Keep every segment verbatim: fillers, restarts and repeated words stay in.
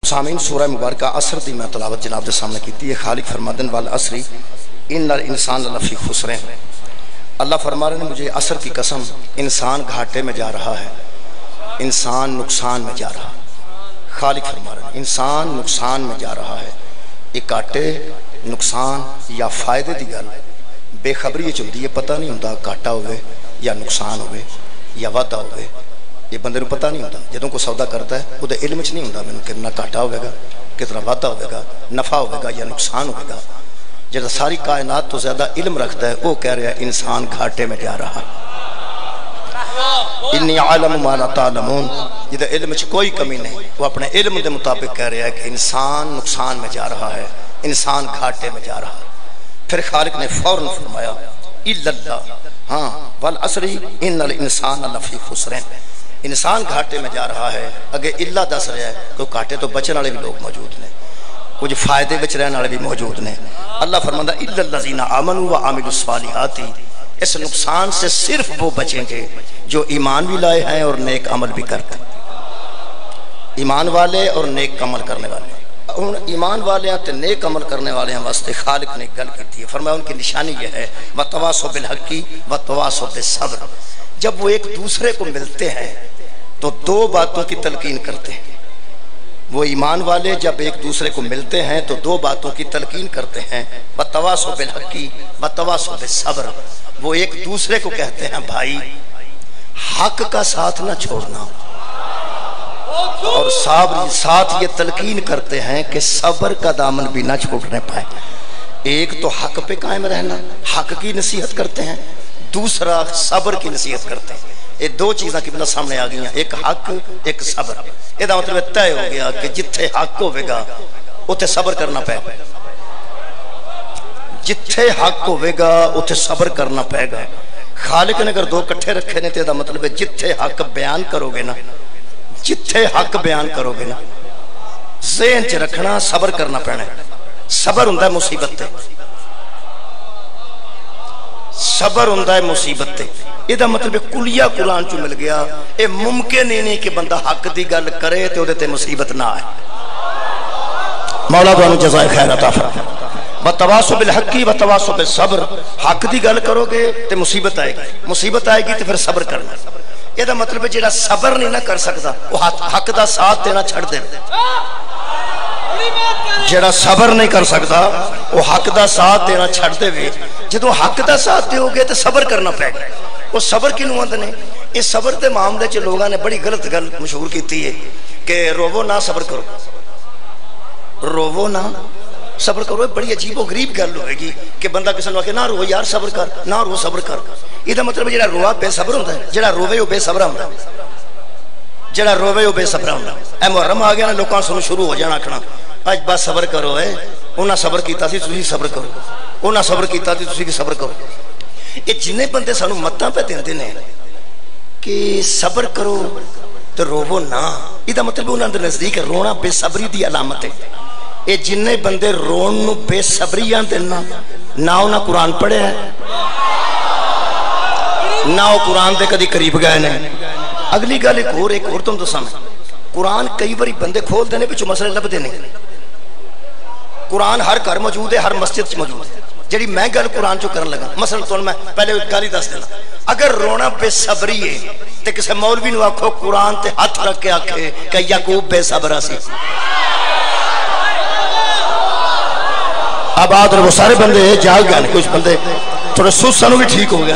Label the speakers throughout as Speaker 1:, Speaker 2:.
Speaker 1: سامعین سورہ مبارکہ عصر دی میں تلاوت جناب دے سامنے کیتی ہے. خالق فرمادن والعصر ان الانسان لفی خسر. اللہ فرما رہے ہیں مجھے عصر کی قسم، انسان گھاٹے میں جا رہا ہے، انسان نقصان میں جا رہا ہے. خالق فرما رہے ہیں انسان نقصان میں جا رہا ہے. ایک گھاٹے نقصان یا فائدے دی گل بے خبری چلتی ہے، پتہ نہیں ہوتا گھاٹا ہوئے یا نقصان ہوئے یا وعدہ ہوئے، یہ بندے کو پتہ نہیں ہوتا. جدوں کو سودا کرتا ہے وہ علم چ نہیں ہوتا مینوں کتنا گھاٹا ہوئے گا، کتنا وعدہ ہوئے گا، نفع ہوئے گا یا نقصان ہوئے گا. جڑا ساری کائنات تو زیادہ علم رکھتا ہے وہ کہہ رہا ہے انسان گھاٹے میں جا رہا ہے. انی عالم ما لا تعلمون، جدہ علم چ کوئی کمی نہیں، وہ اپنے علم دے مطابق کہہ رہا ہے کہ انسان نقصان میں جا رہا ہے، انسان گھاٹے میں جا رہا ہے. پھر خالق نے فوراً فرمایا الا اللہ، ہاں والعصر ان الانسان لفی خسر. انسان گھاٹے میں جا رہا ہے. اگے اللہ دس رہا ہے کہ گھاٹے تو بچن والے بھی لوگ موجود ہیں، کچھ فائدے بچ رہنے والے بھی موجود ہیں. اللہ فرماتا الا الذین آمنوا وعملوا الصالحات، اس نقصان سے صرف وہ بچیں گے جو ایمان بھی لائے ہیں اور نیک عمل بھی کرتے ہیں. ایمان والے اور نیک عمل کرنے والے. ہن ایمان والے ہیں تے نیک عمل کرنے والے ہیں واسطے خالق نے گل کی ہے. فرمایا ان کی نشانی یہ ہے وتواصوا بالحق وتواصوا بالصبر. جب وہ ایک دوسرے کو ملتے ہیں تو دو باتوں کی تلقین کرتے ہیں. وہ ایمان والے جب ایک دوسرے کو ملتے ہیں تو دو باتوں کی تلقین کرتے ہیں وتواصوا بالحق وتواصوا بالصبر. وہ ایک دوسرے کو کہتے ہیں بھائی حق کا ساتھ نہ چھوڑنا، اور صبر ساتھ یہ تلقین کرتے ہیں کہ صبر کا دامن بھی نہ چھوڑنے پائے. ایک تو حق پہ قائم رہنا، حق کی نصیحت کرتے ہیں، دوسرا صبر کی نصیحت کرتے ہیں. یہ دو چیزاں کی بنا سامنے آ گئی ہیں، ایک حق ایک صبر. یہ مطلب طے ہو گیا کہ جتھے حق ہوئے گا اتھے صبر کرنا پائے گا، جتھے حق ہوئے گا اتھے صبر کرنا پائے گا. خالق نے اگر دو کٹھے رکھے نے تو یہ مطلب ہے جتھے حق بیان کرو گے نا، جتھے حق بیان کرو گے نا ذہن چ رکھنا صبر کرنا پینا ہے. صبر ہوندا ہے مصیبت تے، صبر ہوندا ہے مصیبت تے. یہ مطلب کلیہ قرآن چ مل گیا. یہ ممکن ہی نہیں کہ بندہ حق دی گل کرے تے اودے تے مصیبت نہ آئے. مولا تانوں جزائے خیر عطا فرمائے. وتواصوا بالحق وتواصوا بالصبر. حق دی گل کرو گے تے مصیبت آئے گی، مصیبت آئے گی تے پھر صبر کرنا. یہ مطلب ہے جڑا صبر نہیں نہ کر سکتا وہ حق دا ساتھ دینا چھڑ دے. جڑا صبر نہیں کر سکتا وہ حق دا ساتھ دینا چھڑ دے وے. جدوں حق دا ساتھ دیو گے تے صبر کرنا پے گا. وہ صبر کینوں آندے نے؟ اس صبر دے معاملے چ لوگاں نے بڑی غلط گل مشہور کیتی ہے کہ روو نہ صبر کرو، روو نہ صبر کرو. بڑی عجیب و غریب گل ہوئے گی کہ بندہ کسی نے کہ نہ رو یار صبر کر، نہ رو صبر کر. یہ مطلب جڑا روا بے صبر ہوندا ہے، جڑا روے وہ بے صبر ہوندا ہے، جڑا روے وہ بے صبر ہوندا ہے. اے محرم آ گیا نا، لوکاں سنوں شروع ہو جانا آکھنا اج بس صبر کرو. اے انہاں صبر کیتا سی تسی صبر کرو، انہاں صبر کیتا سی تسی بھی صبر کرو. یہ جنے بندے سانوں متاں پہ دیندے نے کہ صبر کرو تو روو نہ، یہ مطلب انہاں دے نزدیک رونا بے صبری دی علامت ہے. یہ جنے بندے رون نو بے صبری آندے نا، نہ انہاں قرآن پڑھے ہے نہ وہ قرآن دے کدی قریب گئے نے. اگلی گل ایک اور ایک اور تم دساں، قرآن کئی باری بندے کھول دینے پچھو مسئلے لب دینے. قرآن ہر گھر موجود ہے، ہر مسجد موجود ہے. جڑی میں گل قرآن چو کرن لگا مثلا تو میں پہلے گل ہی دس دینا. اگر رونا بے صبری ہے تے کسے مولوی نو آکھو قرآن تے ہاتھ رکھ کے آکھے کہ یعقوب بے صبر سی. اب آدھر وہ سارے بندے جاگ گئے، کچھ بندے تھوڑے سوسانو بھی ٹھیک ہو گئے.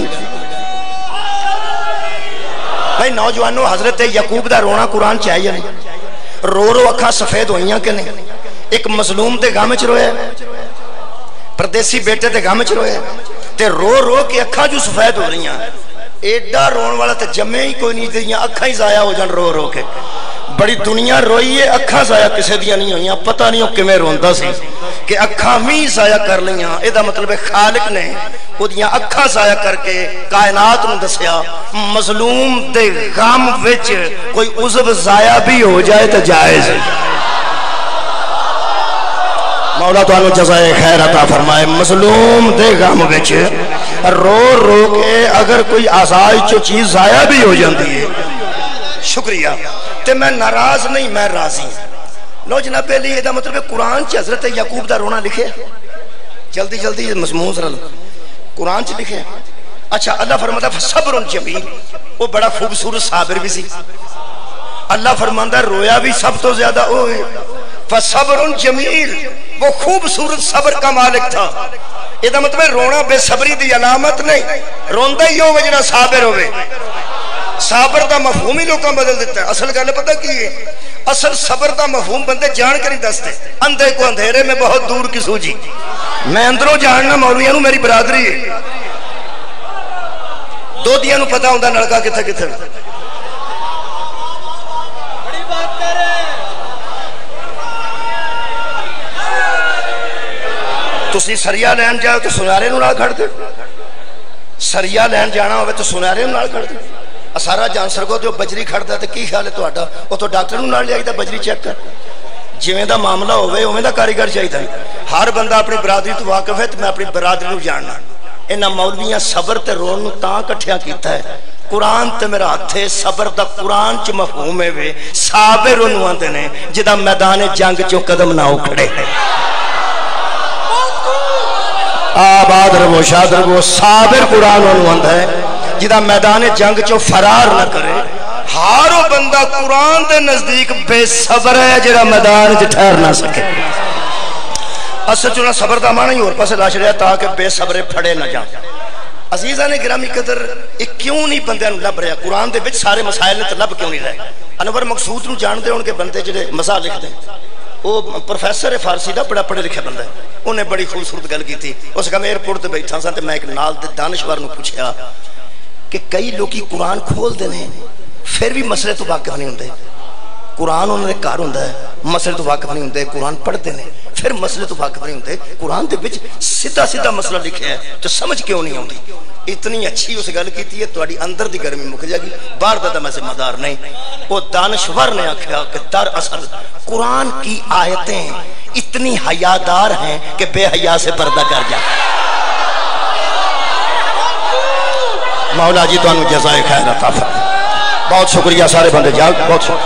Speaker 1: بھائی نوجوانوں حضرت یعقوب دا رونا قرآن چاہیے نہیں؟ رو رو اکھاں سفید ہوئیاں کہ نہیں؟ ایک مظلوم دے گاہ وچ رویا، پردیسی بیٹے دے گاہ وچ رویا تے رو رو کے اکھاں جو سفید ہو رہی ہیں. ایڈا رون والا تے جمے ہی کوئی نہیں دیاں، اکھاں ہی ضائع ہو جان رو رو کے. بڑی دنیا روئی ہے، اکھاں ضائع کسے دیاں نہیں ہوئیاں. پتہ نہیں ہو کمیں روندا سی کہ اکھاں بھی ضائع کر لیاں. یہ مطلب ہے خالق نے خودیاں اکھاں ضائع کر کے کائنات نو دسیا مظلوم دے غم وچ کوئی عضو ضائع بھی ہو جائے تو جائز ہے. مولا تو جزائے خیر عطا فرمائے. مظلوم دے غم وچ رو رو کے اگر کوئی آزائی چو چیز ضائع بھی ہو جاندی ہے، شکریہ تے میں ناراض نہیں، میں راضی. لو جناب علی یہ مطلب قرآن چ حضرت یعقوب دا رونا لکھے جلدی جلدی مضمون ذرا قرآن چ لکھے. اچھا اللہ فرماتا ہے صبر جمیل، وہ بڑا خوبصورت صابر بھی سی. اللہ فرماتا ہے رویا بھی سب تو زیادہ وہ ہے فصبر جمیل، وہ خوبصورت صبر کا مالک تھا. یہ مطلب رونا بے صبری دی علامت نہیں، روندا ہی ہوے جڑا صابر ہوے. صابر دا مفہوم ہی لوگاں بدل دیتا ہے. اصل گل پتہ کی ہے؟ اصل صبر دا مفہوم بندے جان کر ہی دستے. اندھے کو اندھیرے میں بہت دور کی سوجی. میں اندروں جاننا مولویاں نو میری برادری ہے، دو دیاں نو پتہ ہوندا نلکا کتھے کتھے. تسی سریا لین جاؤ تو سنارے نو نال کھڑ دے، سریا لین جانا ہوئے تو سنارے نو نال کھڑ دے. سارا جان سرگو جو بجری کھڑتا ہے تو کی خیال ہے تہاڈا؟ وہ تو ڈاکٹر نو نال جائیدا بجری چیک کر. جویں دا معاملہ ہوئے اوویں دا کاریگر چاہیدا. ہر بندہ اپنی برادری تو واقف ہے تو میں اپنی برادری نو جاننا. انہاں مولویاں صبر تے رون نو تاں کٹھیاں کیتا ہے. قرآن تے میرا ہاتھ ہے. صبر دا قرآن چ مفہوم ہے وے صابر اونوں آندے نے جدا میدان جنگ چوں قدم نہ اکھڑے. آباد رہو شاد رہو. صابر قرآن انہوں آندہ ہے جدہ میدان جنگ چو فرار نہ کرے. ہارو بندہ قرآن دے نزدیک بے صبر ہے جدہ میدان چو ٹھہر نہ سکے. اصل چونہ صبر دا معنی اور پاسے لاش رہا تاکہ بے صبر پھڑے نہ جاؤں. عزیزان گرامی قدر ایک کیوں نہیں بندے نو لب رہا قرآن دے بچ سارے مسائل نے تو لب کیوں نہیں رہے. انور مقصود نو جان دے ان کے بندے جڑے مسا لکھ دیں. وہ پروفیسر فارسی دا بڑا پڑھے لکھے بندہ ہے. انہیں بڑی خوبصورت گل کی تھی. اس کا میں ایئرپورٹ تے بیٹھا سا تے میں ایک نال دے دانشور نو پوچھیا کہ کئی لوگی قرآن کھول دے ہیں پھر بھی مسئلے تو واقف نہیں ہوندے. قرآن انہوں نے کار ہوندا ہے مسئلے تو واقف نہیں ہوندے. قرآن پڑھتے ہیں پھر مسئلے تو واقف نہیں ہوندے. قرآن دے وچ سیدھا سیدھا مسئلہ لکھیا ہے تو سمجھ کیوں نہیں ہوندی. اتنی اچھی اس گل کیتی ہے تہاڈی اندر دی گرمی مک جائے گی. باہر دا میں ذمہ دار نہیں. وہ دانشور نے آکھیا کہ در اصل قرآن کی آیتیں اتنی حیادار ہیں کہ بے حیا سے پردہ کر جائے. مولا جی تانوں جزائے خیر عطا فرمائے. بہت شکریہ سارے بندے جاگ. بہت شکریہ.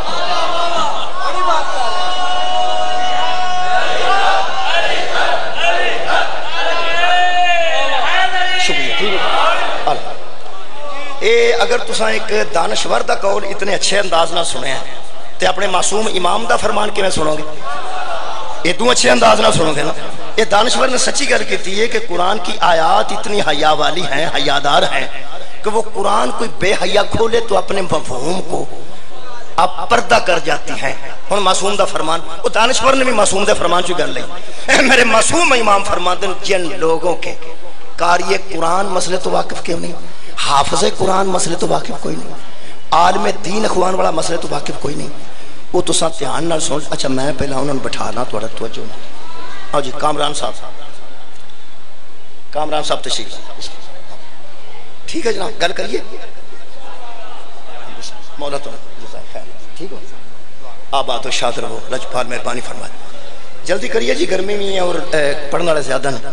Speaker 1: اے اگر تساں ایک دانشور دا قول اتنے اچھے انداز نہ سنے ہیں تے اپنے معصوم امام دا فرمان کیویں سنو گے؟ یہ دو اچھے انداز نہ سنو گے نا. یہ دانشور نے سچی گل کیتی ہے کہ قرآن کی آیات اتنی حیا والی ہیں حیادار ہیں کہ وہ قرآن کوئی بے حیا کھولے تو اپنے مفہوم کو آپ پردہ کر جاتی ہیں. ہن معصوم دا فرمان وہ دانشور نے بھی معصوم دے فرمان چ گل لئی. میرے معصوم امام فرماتے ہیں جن لوگوں کے قاری قرآن مسئلے تو واقف کیوں نہیں، حافظ قرآن مسئلے تو واقف کوئی نہیں، عالم دین اخوان والا مسئلے تو واقف کوئی نہیں. وہ تو ساتھ دھیان نال سن. اچھا میں پہلا انہوں نے بٹھانا تھوڑا توجہ. آؤ جی کامران صاحب. کامران صاحب تشریف. ٹھیک ہے جناب گل کریے. مولا تو ٹھیک ہو آباد و شاد رہو. لجپال مہربانی فرمائے. جلدی کریے جی گرمی میں ہے اور پڑھنے والے زیادہ نہیں.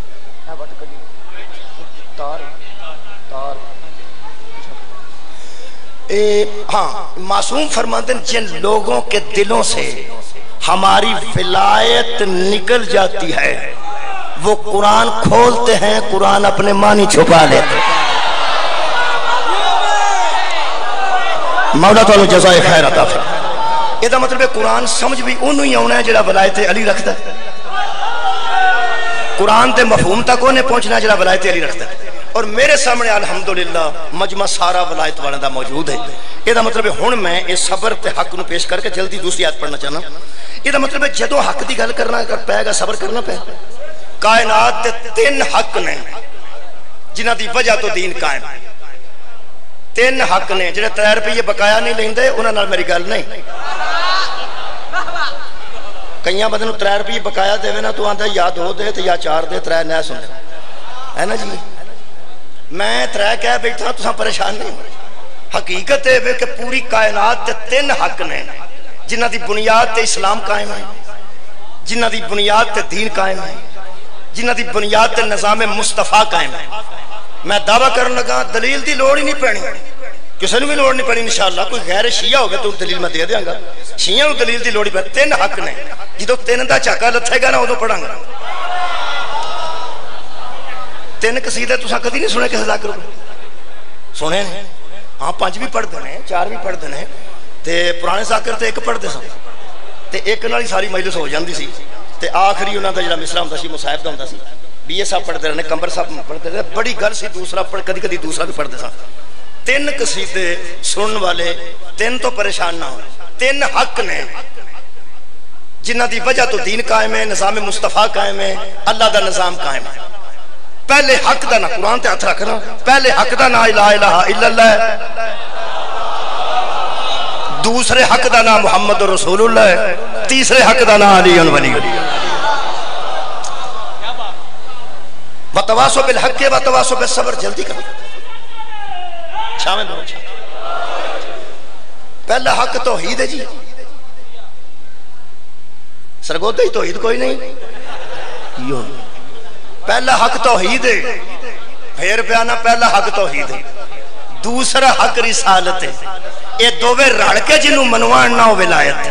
Speaker 1: ہاں معصوم فرماتے ہیں جن لوگوں کے دلوں سے ہماری ولایت نکل جاتی ہے وہ قرآن کھولتے ہیں قرآن اپنے معنی چھپا لیتے ہیں. مولا تعالی جزائے خیر عطا فرمائے. یہ مطلب ہے قرآن سمجھ بھی انہوں ہی آنا ہے جڑا ولایت علی رکھتا ہے. قرآن دے مفہوم تک انہیں پہنچنا ہے جڑا ولایت علی رکھتا ہے. اور میرے سامنے الحمدللہ مجمع سارا ولایت والے دا موجود ہے. یہ مطلب ہے ہن میں اس صبر تے حق نو پیش کر کے جلدی دوسری آیت پڑھنا چاہنا. یہ مطلب ہے جدو حق دی گل کرنا پے گا صبر کرنا پے. کائنات دے تین حق نے جنہ دی وجہ تو دین قائم. تین حق نے جڑے ترے روپیے بقایا نہیں لیندے انہاں نال میری گل نہیں. کئیاں بندے نوں ترے روپیے بقایا دے نا تو آندا یا دو دے تے یا چار دے ترے نہ سن ہے نا جی. میں ترے کہہ بیٹھا تساں پریشان نہیں. حقیقت ہے کہ پوری کائنات تے تین حق نے جنہ دی بنیاد تے اسلام قائم ہے، جنہ دی بنیاد تے دین قائم ہے، جنہ دی بنیاد تے نظام مصطفیٰ قائم ہے. میں دعویٰ کرنے لگا دلیل دی لوڑ ہی نہیں پڑنی. کسی نے بھی لوڑ نہیں پڑی انشاءاللہ. کوئی غیر شیعہ ہوگا تو دلیل میں دے دیاں گا. شیعہ نو دلیل دی لوڑ پہ تین حق نے جدو تین دا چاکا لتھے گا نا ادو پڑھاں گا. تین قصیدے تساں کدی نہیں سنے کسی ذاکر کو سنے نے؟ ہاں پانچ بھی پڑھ دینے چار بھی پڑھ دینے. تے پرانے ذاکر تے ایک پڑھ دے سن تے ایک نال ہی ساری مجلس ہو جاندی سی. تے آخری انہاں دا جڑا مصرع ہوندا سی مصاحب دا ہوندا سی. بی اے صاحب پڑھتے رہنے کمبر صاحب پڑھتے رہنے. بڑی گل سی دوسرا پڑھ کدی کدی دوسرا بھی پڑھتے سن. تین قصیدے سنن والے تین تو پریشان نہ ہو. تین حق نے جنہ دی وجہ تو دین قائم ہے, نظام مصطفیٰ قائم ہے, اللہ دا نظام قائم ہے. پہلے حق دا نا قرآن تے ہاتھ رکھنا. پہلے حق دا نا الہ الہ الا اللہ ہے. دوسرے حق دا نا محمد رسول اللہ ہے. تیسرے حق دا نا علی ولی اللہ. وتواصوا بالحق وتواصوا بالصبر. جلدی کرو شامل ہو. پہلا حق توحید ہے جی. سرگودا ہی توحید کوئی نہیں. یوں پہلا حق توحید ہے. پھر بیانا پہلا حق توحید ہے. دوسرا حق رسالت ہے. یہ دوویں رل کے جنوں منوان نہ ہو ولایت.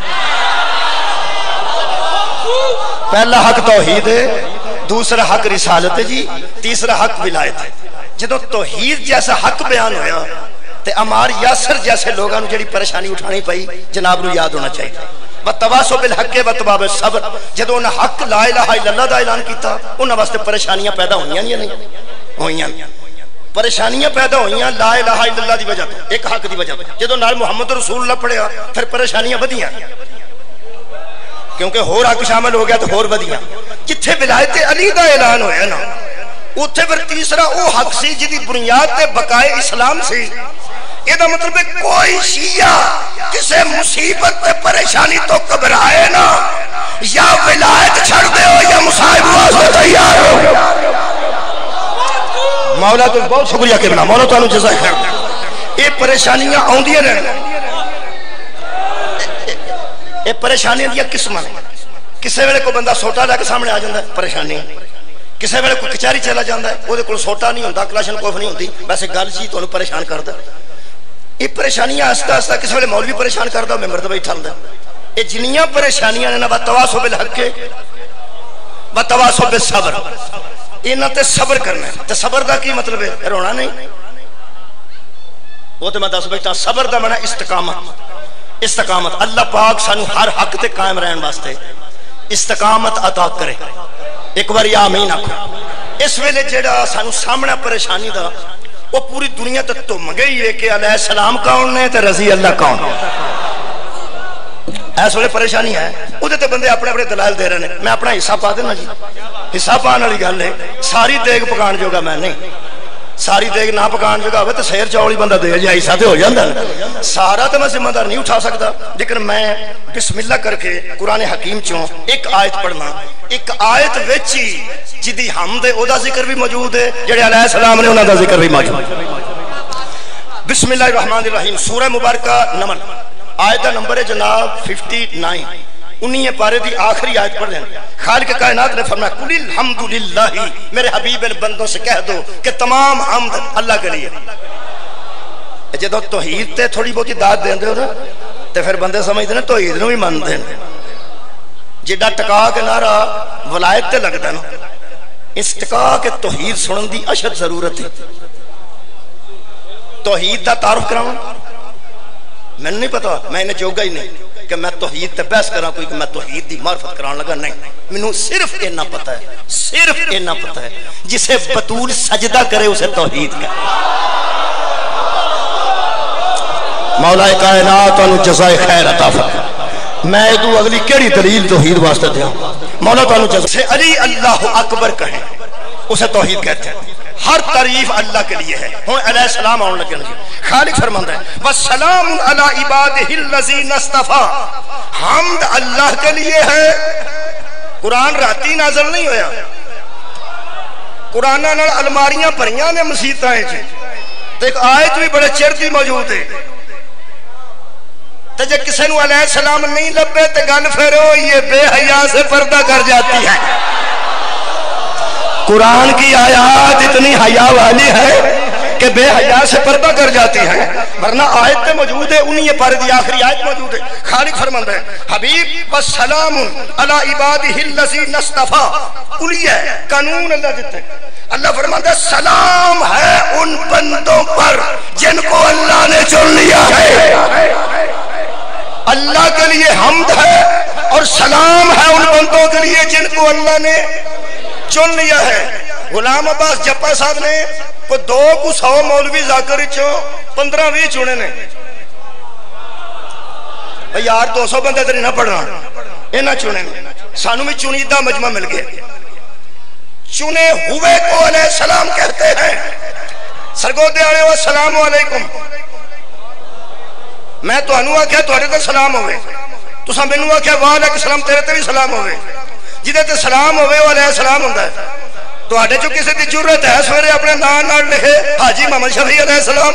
Speaker 1: پہلا حق توحید ہے, دوسرا حق رسالت ہے جی, تیسرا حق ولایت ہے. جدو توحید جیسا حق بیان ہویا تے عمار یاسر جیسے لوگاں نو جڑی پریشانی اٹھانی پئی جناب نو یاد ہونا چاہیے. وتواصوا بالحق وتواصوا بالصبر. جدو انہاں حق لا الہ الا اللہ دا اعلان کیتا انہاں واسطے پریشانیاں پیدا ہوئیاں نہیں ہوئیاں. پریشانیاں پیدا ہوئیاں لا الہ الا اللہ دی وجہ تو, ایک حق دی وجہ تو. جدو نال محمد رسول اللہ پڑھیا پھر پریشانیاں بدیاں کیونکہ ہور حق شامل ہو گیا تو ہور بدیاں. جتھے ولایت علی دا اعلان ہویا نا اتھے پھر تیسرا او حق سی جدی بنیاد تے بقائے اسلام سی. یہ دا مطلب ہے کوئی شیعہ کسے مصیبت تے پریشانی تو گھبرائے نا, یا ولایت چھڑ دے ہو یا مصائب واسطے تیار ہو. مولا تو بہت شکریہ کرنا, مولا تو انہوں جزائے خیر. یہ پریشانیاں آؤندیاں رہنے. یہ پریشانیاں دیا قسمیں. کسے ویلے کو بندہ سوٹا لے کے سامنے آ جاندہ ہے پریشانی. کسے ویلے کوئی کچاری چلا جاندہ ہے وہ دے کوئی سوٹا نہیں ہوندہ, کلاشن کوف نہیں ہوندی, ویسے گل جی تو انہوں پریشان کردہ. یہ پریشانیاں آستا آستا کسے ویلے مولوی پریشان کردہ میں مردہ بیٹھا لندہ. یہ جنیاں پریشانیاں نے وتواصوا بالحق وتواصوا بالصبر. انہاں تے صبر کرنا ہے. تے صبر دا کی مطلب ہے؟ رونا نہیں. وہ تے میں دس بیٹھا صبر دا معنی استقامت. استقامت اللہ پاک سانو ہر حق تے قائم رہن واسطے استقامت عطا کرے. ایک بار یا آمین آکھو. اس ویلے جڑا سانو سامنا پریشانی دا وہ پوری دنیا تک تو مگئی ہے کہ علیہ السلام کون نے تے رضی اللہ کون. ایس ویلے پریشانی ہے وہ تے بندے اپنے اپنے دلائل دے رہے ہیں. میں اپنا حصہ پا دینا جی. حصہ پانے والی گل ہے. ساری دیگ پکان جو گا میں نہیں. ساری دیگ نہ پکان جو گا ہوئے تو سیر چولی بندہ دے جائے حصہ تے ہو جاندہ. سارا تو میں ذمہ دار نہیں اٹھا سکتا, لیکن میں بسم اللہ کر کے قرآن حکیم چوں ایک آیت پڑھنا. ایک آیت ویچی جدی حمد ہے او دا ذکر بھی موجود ہے, جڑے علیہ السلام نے انہوں دا ذکر بھی موجود ہے. بسم اللہ الرحمن الرحیم. سورہ مبارکہ نمل آیت نمبر ہے جناب ففٹی نائن. انہی پارے دی آخری آیت پڑھ دیں. خالق کائنات نے فرمایا قُلِ الْحَمْدُ میرے حبیب بندوں سے کہہ دو کہ تمام حمد اللہ کے لیے. جدو توحید تے تھوڑی بہت داد دیں دے ہو نا تے پھر بندے سمجھتے ہیں توحید نو بھی مان دیں. جڑا ٹکا کے نعرہ ولایت تے لگتا نا, اس ٹکا کے توحید سنن دی اشد ضرورت ہے. توحید دا تعارف کراؤں میں نہیں پتا, میں نے جوگا ہی نہیں کہ میں توحید تے بحث کرا کوئی کہ میں توحید دی معرفت کران لگا. نہیں, میں صرف اینا پتا ہے, صرف اینا پتا ہے جسے بطول سجدہ کرے اسے توحید کا. مولا کائنات انہوں جزائے خیر عطا فرمائے. میں ادو اگلی کیڑی دلیل توحید واسطے دیا. مولا تعالیٰ جزائے علی اللہ اکبر کہیں اسے توحید کہتے ہیں. ہر تعریف اللہ کے لیے ہے. ہوں علیہ السلام آن لگے نجی. خالق فرماندہ ہے وَالسَّلَامُ عَلَىٰ عِبَادِهِ الَّذِينَ اصْطَفَىٰ. حمد اللہ کے لیے ہے. قرآن راتی نازل نہیں ہویا. قرآن نال الماریاں بھریاں نے مسیتاں ہیں. تو ایک آیت بھی بڑے چر دی موجود ہے. تو جب کسی نو علیہ السلام نہیں لبے تو گل پھرو یہ بے حیا سے پردہ کر جاتی ہے. قرآن کی آیات اتنی حیا والی ہے کہ بے حیا سے پردہ کر جاتی ہیں، ورنہ آیت میں موجود ہے، انہی پارے دی آخری آیت موجود ہے۔ خالق فرماندا ہے حبیب والسلام علی عبادہ الذین اصطفیٰ، کلیہ قانون اللہ دیتا ہے۔ اللہ فرماتا ہے سلام ہے ان بندوں پر جن کو اللہ نے چن لیا ہے۔ اللہ کے لیے حمد ہے اور سلام ہے ان بندوں کے لیے جن کو اللہ نے چن لیا ہے۔ غلام عباس جپا صاحب نے کو دو کو سو مولوی ذاکر چوں پندرہ وی چنے نے، یار دو سو بندے تیری نہ پڑھنا، یہ نہ چنے نے، سانو بھی چنیدہ مجمع مل گیا۔ چنے ہوئے کو علیہ السلام کہتے ہیں۔ سرگودے آلے و السلام علیکم، میں تو انہوں آکھیا تو تے سلام ہوئے، تو سا منوں آکھیا وعلیکم السلام، تیرے تے بھی سلام ہوئے، جدے تے سلام ہوئے وہ علیہ السلام ہوندہ ہے۔ تو آڈے جو کسی دی جرت ہے سویرے اپنے نام نال لکھے حاجی محمد شفیع علیہ السلام،